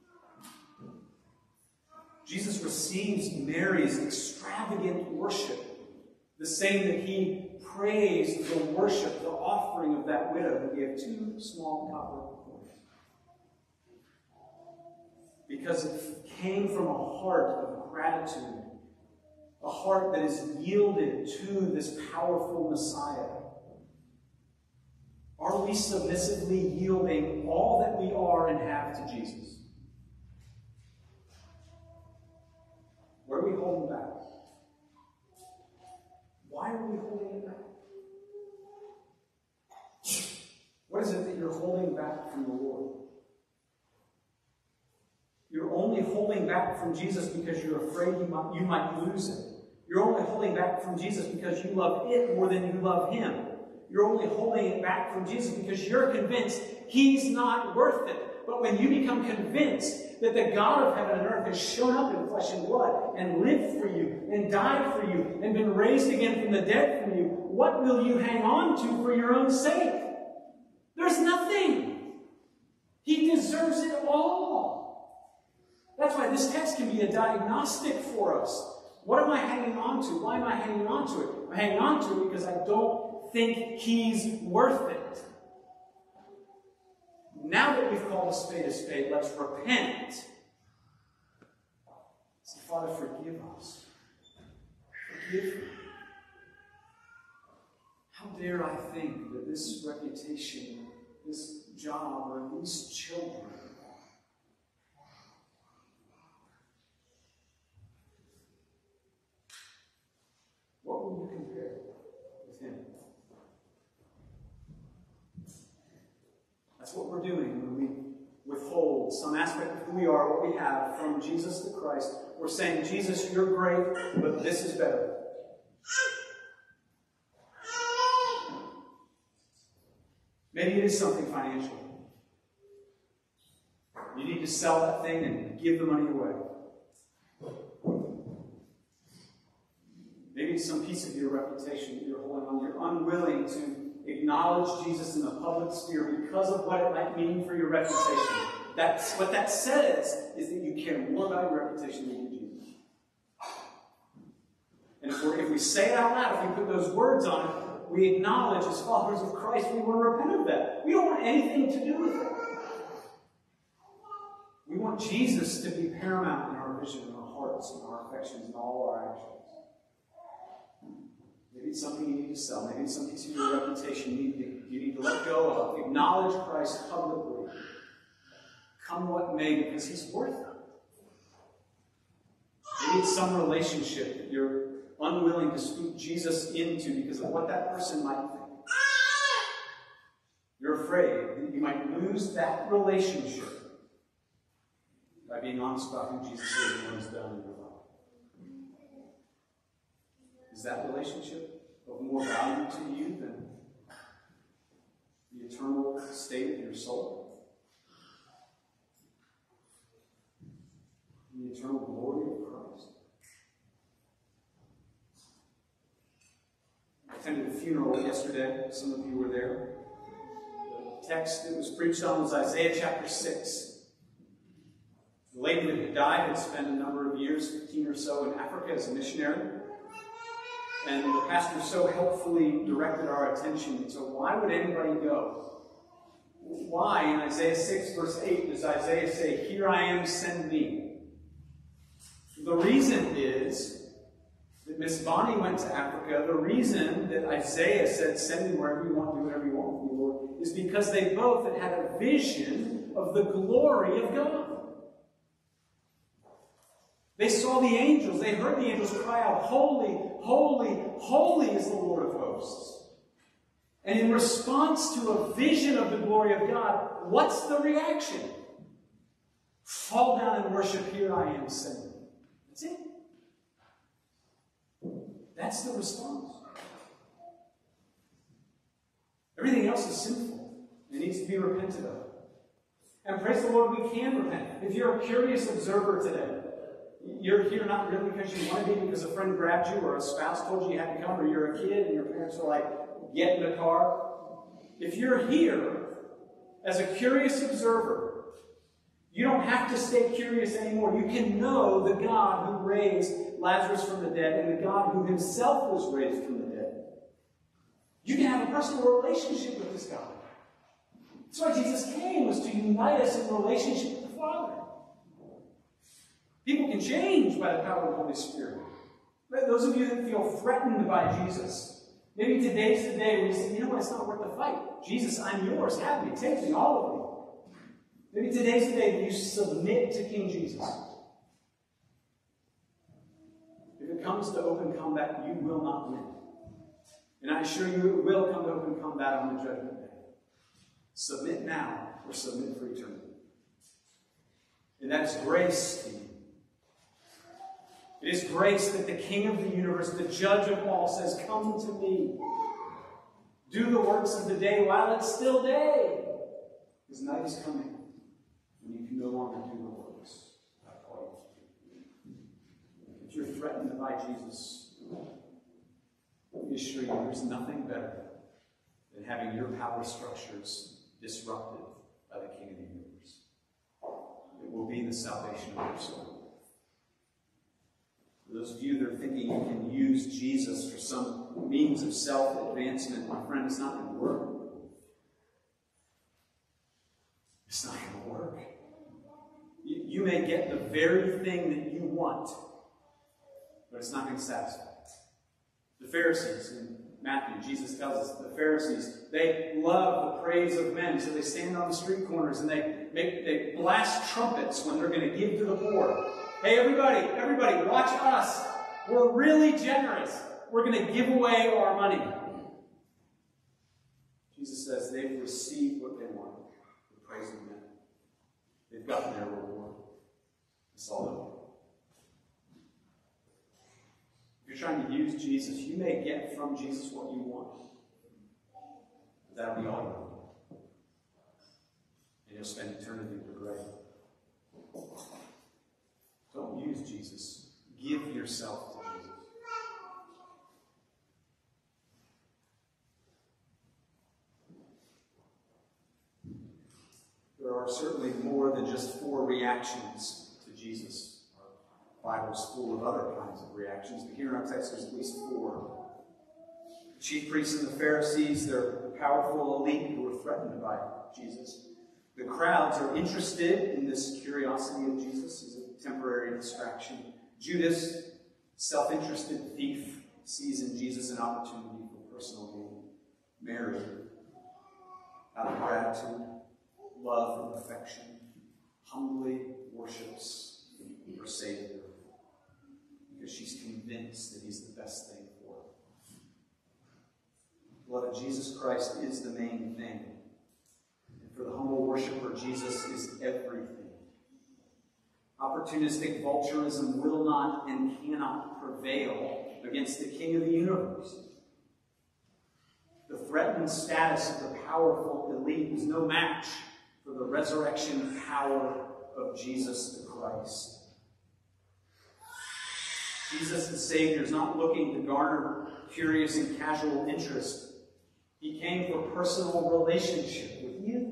Jesus receives Mary's extravagant worship, the same that he praised the worship, the offering of that widow who gave 2 small copper coins. Because it came from a heart of gratitude, a heart that is yielded to this powerful Messiah. Are we submissively yielding all that we are and have to Jesus? Where are we holding back? Why are we holding it back? What is it that you're holding back from the Lord? You're only holding back from Jesus because you're afraid you might lose it. You're only holding back from Jesus because you love it more than you love him. You're only holding it back from Jesus because you're convinced he's not worth it. But when you become convinced that the God of heaven and earth has shown up in flesh and blood and lived for you and died for you and been raised again from the dead for you, what will you hang on to for your own sake? There's nothing. He deserves it all. That's why this text can be a diagnostic for us. What am I hanging on to? Why am I hanging on to it? I'm hanging on to it because I don't think he's worth it. Now that we've called a spade, let's repent. Say, Father, forgive us. Forgive me. How dare I think that this reputation, this job, or these children what will you compare with him? That's what we're doing when we withhold some aspect of who we are, what we have, from Jesus the Christ. We're saying, Jesus, you're great, but this is better. Maybe it is something financial. You need to sell that thing and give the money away. Maybe it's some piece of your reputation that you're holding on. You're unwilling to acknowledge Jesus in the public sphere because of what it might mean for your reputation. That's what that says, is that you care more about your reputation than you do Jesus. And if we say it out loud, if we put those words on it, we acknowledge as followers of Christ, we want to repent of that. We don't want anything to do with it. We want Jesus to be paramount in our vision, in our hearts, in our affections, in all our actions. Maybe it's something you need to sell. Maybe it's some piece of your reputation you need to let go of. Acknowledge Christ publicly. Come what may, because he's worth it. Maybe it's some relationship that you're unwilling to speak Jesus into because of what that person might think. You're afraid that you might lose that relationship by being honest about who Jesus is and what he's done in your life. Is that relationship of more value to you than the eternal state of your soul? The eternal glory of Christ? I attended a funeral yesterday. Some of you were there. The text that was preached on was Isaiah chapter 6. The lady that had died had spent a number of years, 15 or so, in Africa as a missionary. And the pastor so helpfully directed our attention to why would anybody go? Why, in Isaiah 6, verse 8, does Isaiah say, "Here I am, send me"? The reason is that Miss Bonnie went to Africa. The reason that Isaiah said, "Send me wherever you want, do whatever you want with me, Lord," is because they both had a vision of the glory of God. They saw the angels. They heard the angels cry out, "Holy, holy, holy is the Lord of hosts." And in response to a vision of the glory of God, what's the reaction? Fall down and worship, here I am sinning. That's it. That's the response. Everything else is sinful. It needs to be repented of. And praise the Lord, we can repent. If you're a curious observer today, you're here not really because you want to be, because a friend grabbed you, or a spouse told you you had to come, or you're a kid and your parents were like, "Get in the car." If you're here as a curious observer, you don't have to stay curious anymore. You can know the God who raised Lazarus from the dead and the God who himself was raised from the dead. You can have a personal relationship with this God. That's why Jesus came, was to unite us in relationship with the Father. People can change by the power of the Holy Spirit. But those of you that feel threatened by Jesus, maybe today's the day when you say, "You know what, it's not worth the fight. Jesus, I'm yours. Have me. Take me, all of me." Maybe today's the day that you submit to King Jesus. If it comes to open combat, you will not win. And I assure you it will come to open combat on the judgment day. Submit now or submit for eternity. And that is grace to you. It is grace that the King of the universe, the judge of all, says, "Come to me. Do the works of the day while it's still day. Because night is coming when you can no longer do the works I call you to do." If you're threatened by Jesus, let me assure you there's nothing better than having your power structures disrupted by the King of the universe. It will be the salvation of your soul. For those of you that are thinking you can use Jesus for some means of self-advancement, my friend, it's not going to work. It's not going to work. You may get the very thing that you want, but it's not going to satisfy. The Pharisees in Matthew, Jesus tells us, the Pharisees, they love the praise of men, so they stand on the street corners and they blast trumpets when they're going to give to the poor. "Hey, everybody, watch us. We're really generous. We're going to give away our money." Jesus says they've received what they want, the praise of men. They've gotten their reward. That's all they want. If you're trying to use Jesus, you may get from Jesus what you want. But that'll be all you want. And you'll spend eternity in regret. Don't use Jesus. Give yourself to Jesus. There are certainly more than just 4 reactions to Jesus. Our Bible's full of other kinds of reactions, but here in our text there's at least 4. The chief priests and the Pharisees, they're the powerful elite who were threatened by Jesus. The crowds are interested in this curiosity of Jesus as a temporary distraction. Judas, self-interested thief, sees in Jesus an opportunity for personal gain. Mary, out of gratitude, love, and affection, humbly worships her Savior because she's convinced that he's the best thing for her. Beloved, Jesus Christ is the main thing. And for the humble worshiper, Jesus is everything. Opportunistic vulturism will not and cannot prevail against the King of the universe. The threatened status of the powerful elite is no match for the resurrection power of Jesus the Christ. Jesus the Savior is not looking to garner curious and casual interest. He came for personal relationship with you.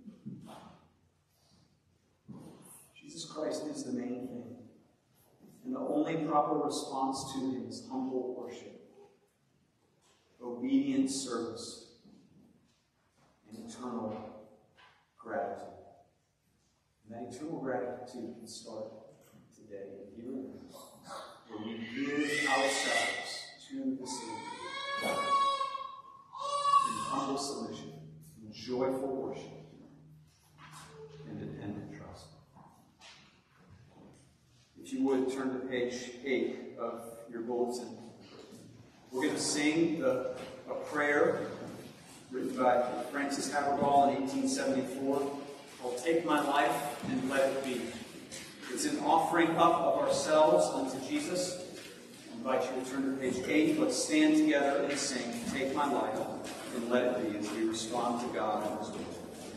Jesus Christ is the main thing. And the only proper response to him is humble worship, obedient service, and eternal gratitude. And that eternal gratitude can start today, here and now, where we give ourselves to the Savior in humble submission, in joyful worship, and dependent trust. If you would turn to page 8 of your bulletin. We're going to sing a prayer written by Francis Havergal in 1874 called "Take My Life and Let It Be." It's an offering up of ourselves unto Jesus. I invite you to turn to page 8. Let's stand together and sing "Take My Life and Let It Be" as we respond to God and His word.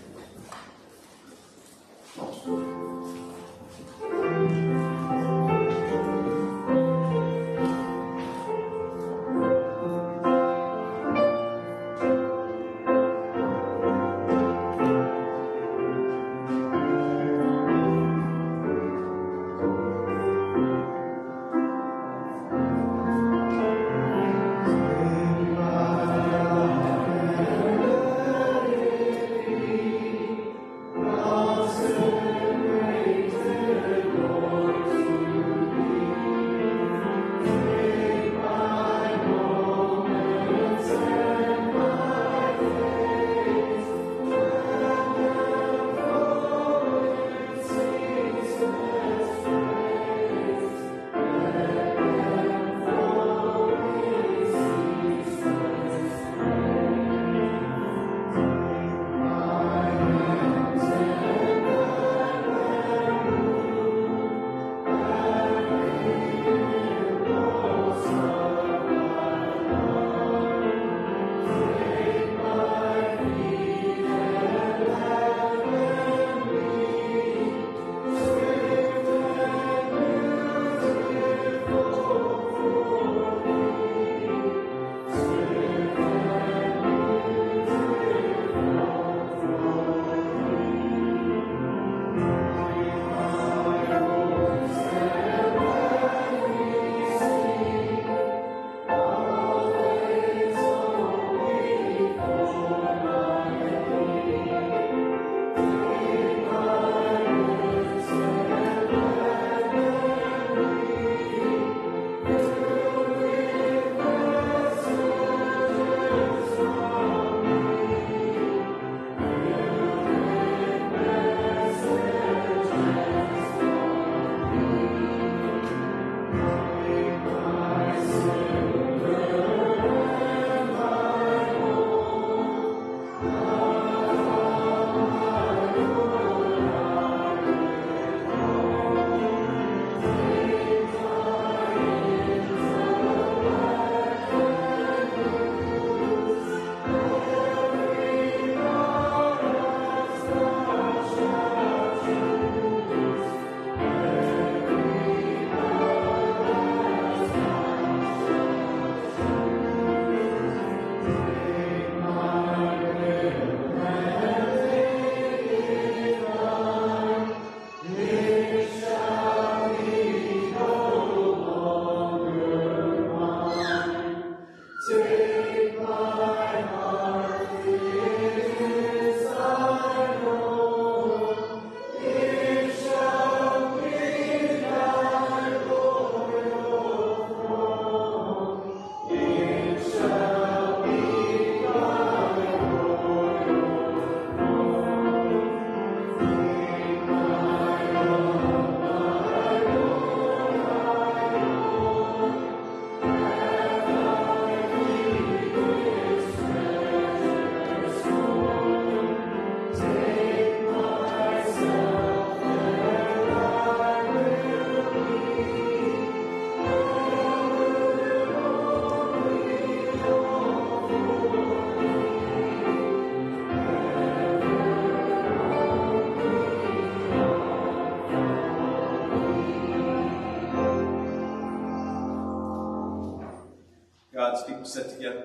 God's people sit together.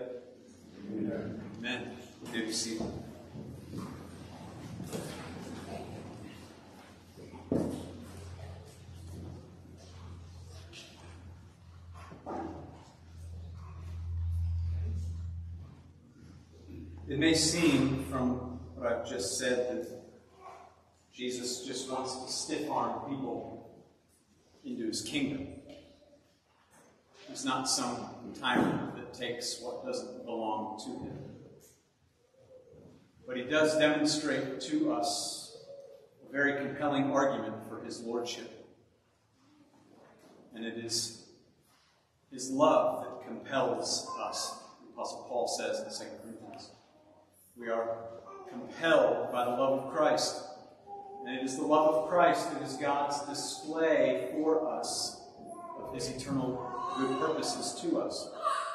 Amen. Amen. May be seated. It may seem from what I've just said that Jesus just wants to stiff-arm people into his kingdom. He's not some tyrant that takes what doesn't belong to him. But he does demonstrate to us a very compelling argument for his lordship. And it is his love that compels us. The Apostle Paul says in 2 Corinthians. We are compelled by the love of Christ. And it is the love of Christ that is God's display for us of his eternal good purposes to us.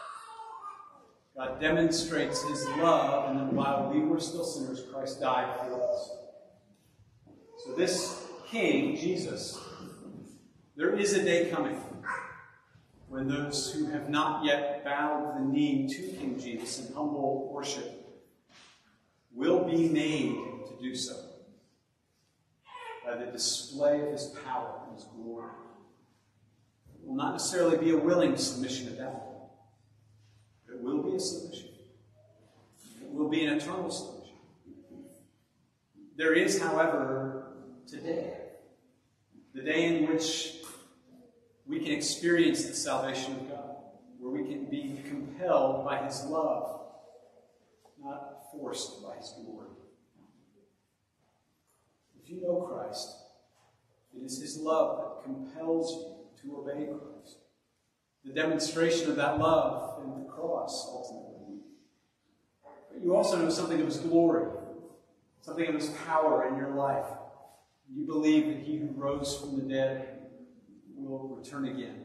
God demonstrates his love, and that while we were still sinners, Christ died for us. So this King, Jesus, there is a day coming when those who have not yet bowed the knee to King Jesus in humble worship will be made to do so by the display of his power and his glory. It will not necessarily be a willing submission at that point. It will be a submission. It will be an eternal submission. There is, however, today, the day in which we can experience the salvation of God, where we can be compelled by his love, not forced by his glory. If you know Christ, it is his love that compels you to obey Christ. The demonstration of that love in the cross, ultimately. But you also know something of his glory, something of his power in your life. You believe that he who rose from the dead will return again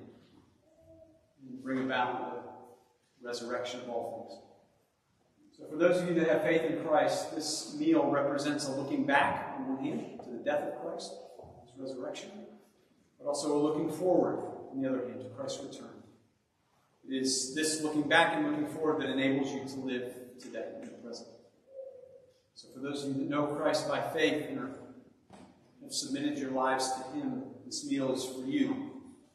and bring about the resurrection of all things. So for those of you that have faith in Christ, this meal represents a looking back, on one hand, to the death of Christ, his resurrection, but also a looking forward, on the other hand, to Christ's return. It is this looking back and looking forward that enables you to live today, in the present. So for those of you that know Christ by faith and have submitted your lives to him, this meal is for you.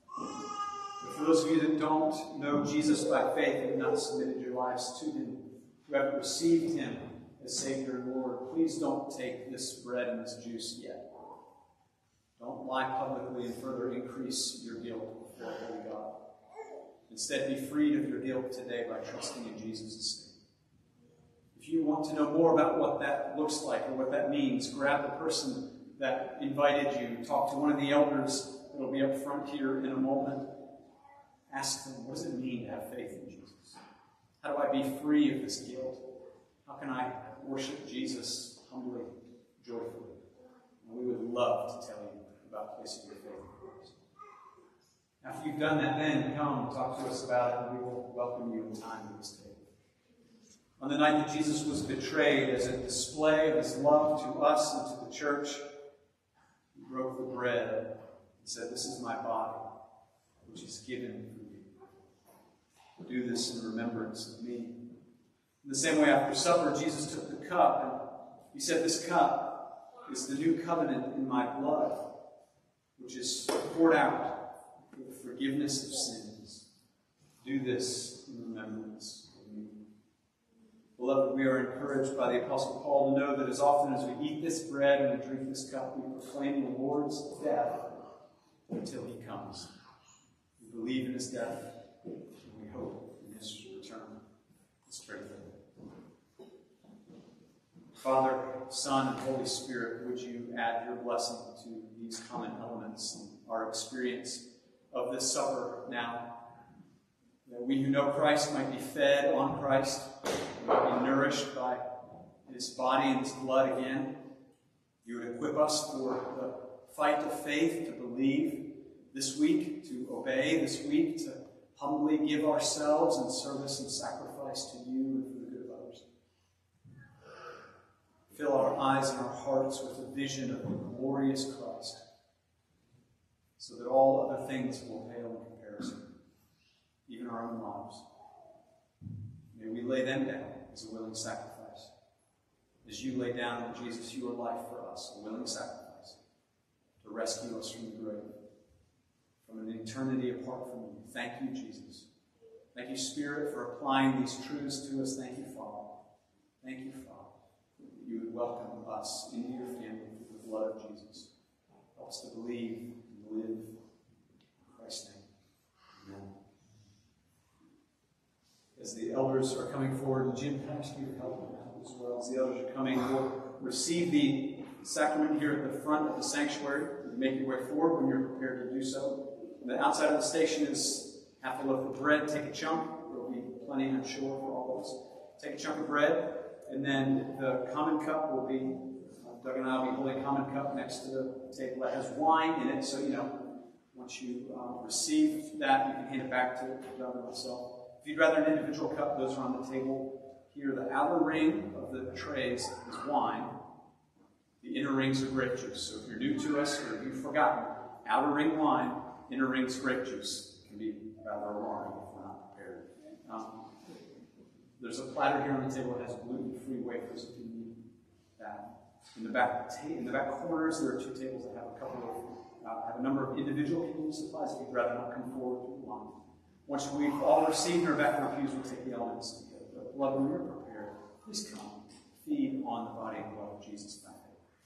But for those of you that don't know Jesus by faith and have not submitted your lives to him, who have received him as Savior and Lord, please don't take this bread and this juice yet. Don't lie publicly and further increase your guilt before holy God. Instead, be freed of your guilt today by trusting in Jesus as Savior. If you want to know more about what that looks like or what that means, grab the person that invited you. Talk to one of the elders that will be up front here in a moment. Ask them, what does it mean to have faith in Jesus? How do I be free of this guilt? How can I worship Jesus humbly, joyfully? And we would love to tell you about placing your faith in Christ. After you've done that, then come talk to us about it, and we will welcome you in time at this table. On the night that Jesus was betrayed, as a display of his love to us and to the church, he broke the bread and said, "This is my body, which is given for you. Do this in remembrance of me." In the same way, after supper, Jesus took the cup, and he said, "This cup is the new covenant in my blood, which is poured out for the forgiveness of sins. Do this in remembrance of me." Beloved, we are encouraged by the Apostle Paul to know that as often as we eat this bread and we drink this cup, we proclaim the Lord's death until he comes. We believe in his death, and we hope in his return. Let's pray for him. Father, Son, and Holy Spirit, would you add your blessing to these common elements in our experience of this supper now, that we who know Christ might be fed on Christ, might be nourished by his body and his blood again. You would equip us for the fight of faith, to believe this week, to obey this week, to humbly give ourselves in service and sacrifice to you and for the good of others. Fill our eyes and our hearts with a vision of the glorious Christ, so that all other things will pale in comparison, even our own lives. May we lay them down as a willing sacrifice, as you lay down, Jesus, your life for us, a willing sacrifice, to rescue us from the grave, from an eternity apart from you. Thank you, Jesus. Thank you, Spirit, for applying these truths to us. Thank you, Father. Thank you, Father, that you would welcome us into your family through the blood of Jesus. Help us to believe and live in Christ's name. Amen. As the elders are coming forward, and Jim, can I ask you to help them out as well? As the elders are coming, we'll receive the sacrament here at the front of the sanctuary. You make your way forward when you're prepared to do so. The outside of the station is half a loaf of bread. Take a chunk. There will be plenty, I'm sure, for all of us. Take a chunk of bread, and then the common cup will be, Doug and I will be holding a common cup next to the table that has wine in it, so once you receive that, you can hand it back to Doug and myself. If you'd rather an individual cup, those are on the table here. The outer ring of the trays is wine. The inner rings are grape juice. So if you're new to us or if you've forgotten, outer ring wine, inner rings grape juice. It can be rather alarming if we're not prepared. There's a platter here on the table that has gluten-free wafers if you need that. In the back corners, there are two tables that have a number of individual communion supplies if you'd rather not come forward to the line. Once we've all received and are back in our pews, we'll take the elements together. But beloved, when you're prepared, please come. Feed on the body and blood of Jesus that day.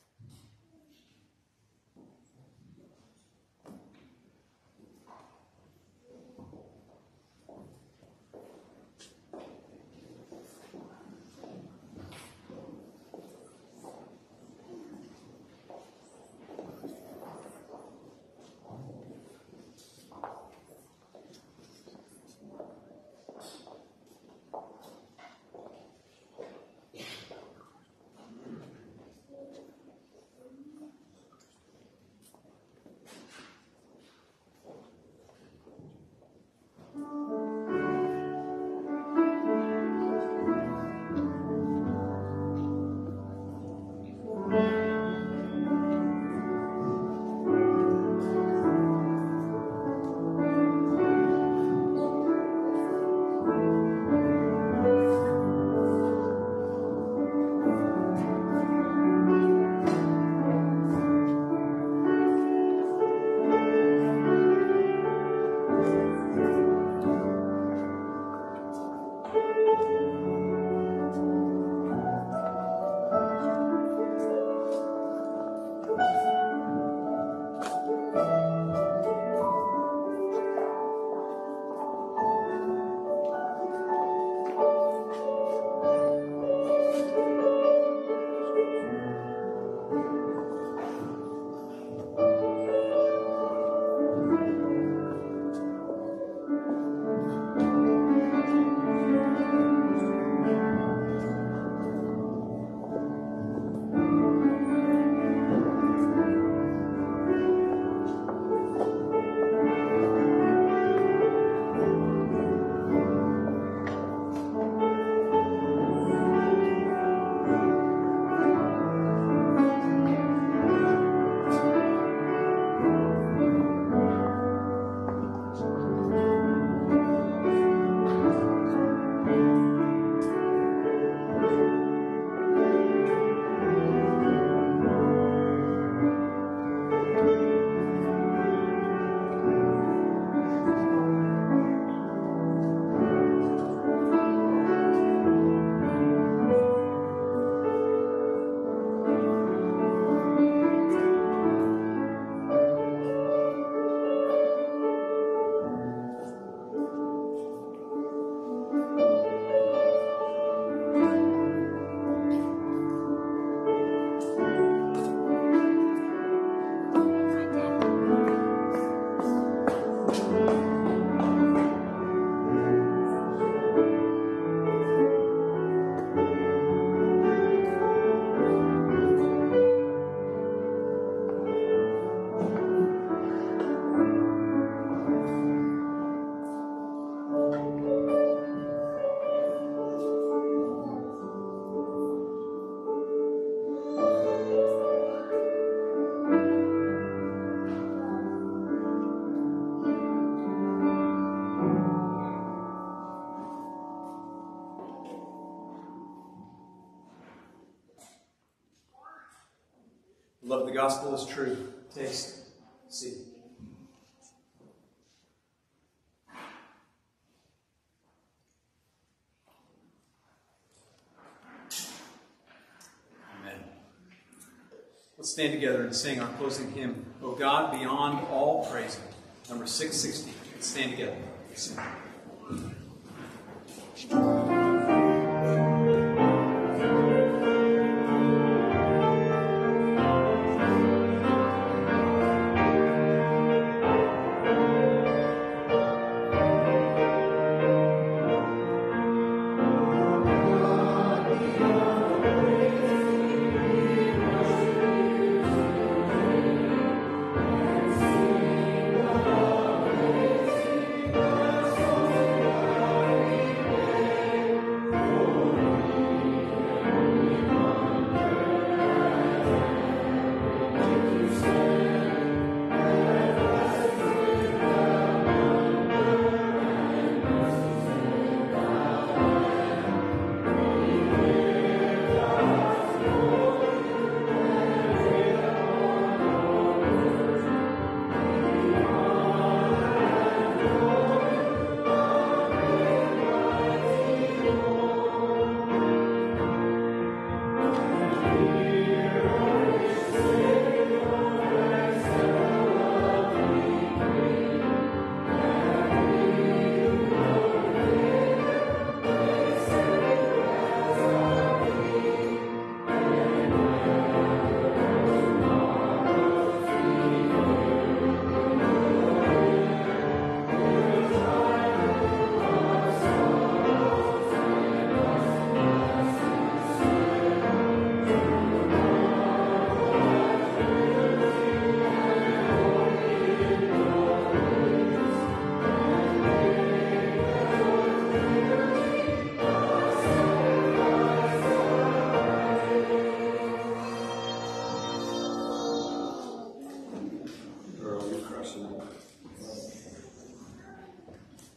Beloved, the gospel is true. Taste, see. Amen. Let's stand together and sing our closing hymn, O God, beyond all praising. Number 660. Let's stand together. Let's sing.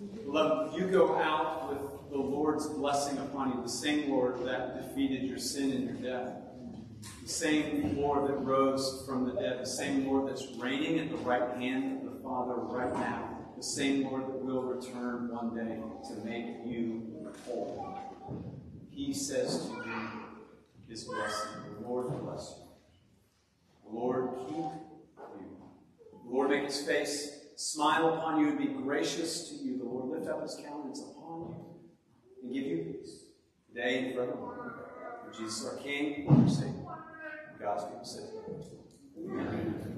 Beloved, you go out with the Lord's blessing upon you, the same Lord that defeated your sin and your death, the same Lord that rose from the dead, the same Lord that's reigning at the right hand of the Father right now, the same Lord that will return one day to make you whole. He says to you his blessing. The Lord bless you. The Lord keep you. The Lord make his face smile upon you and be gracious to you. The Lord lift up his countenance upon you and give you peace today and forevermore. For Jesus our King, our Savior, God's people say, Amen.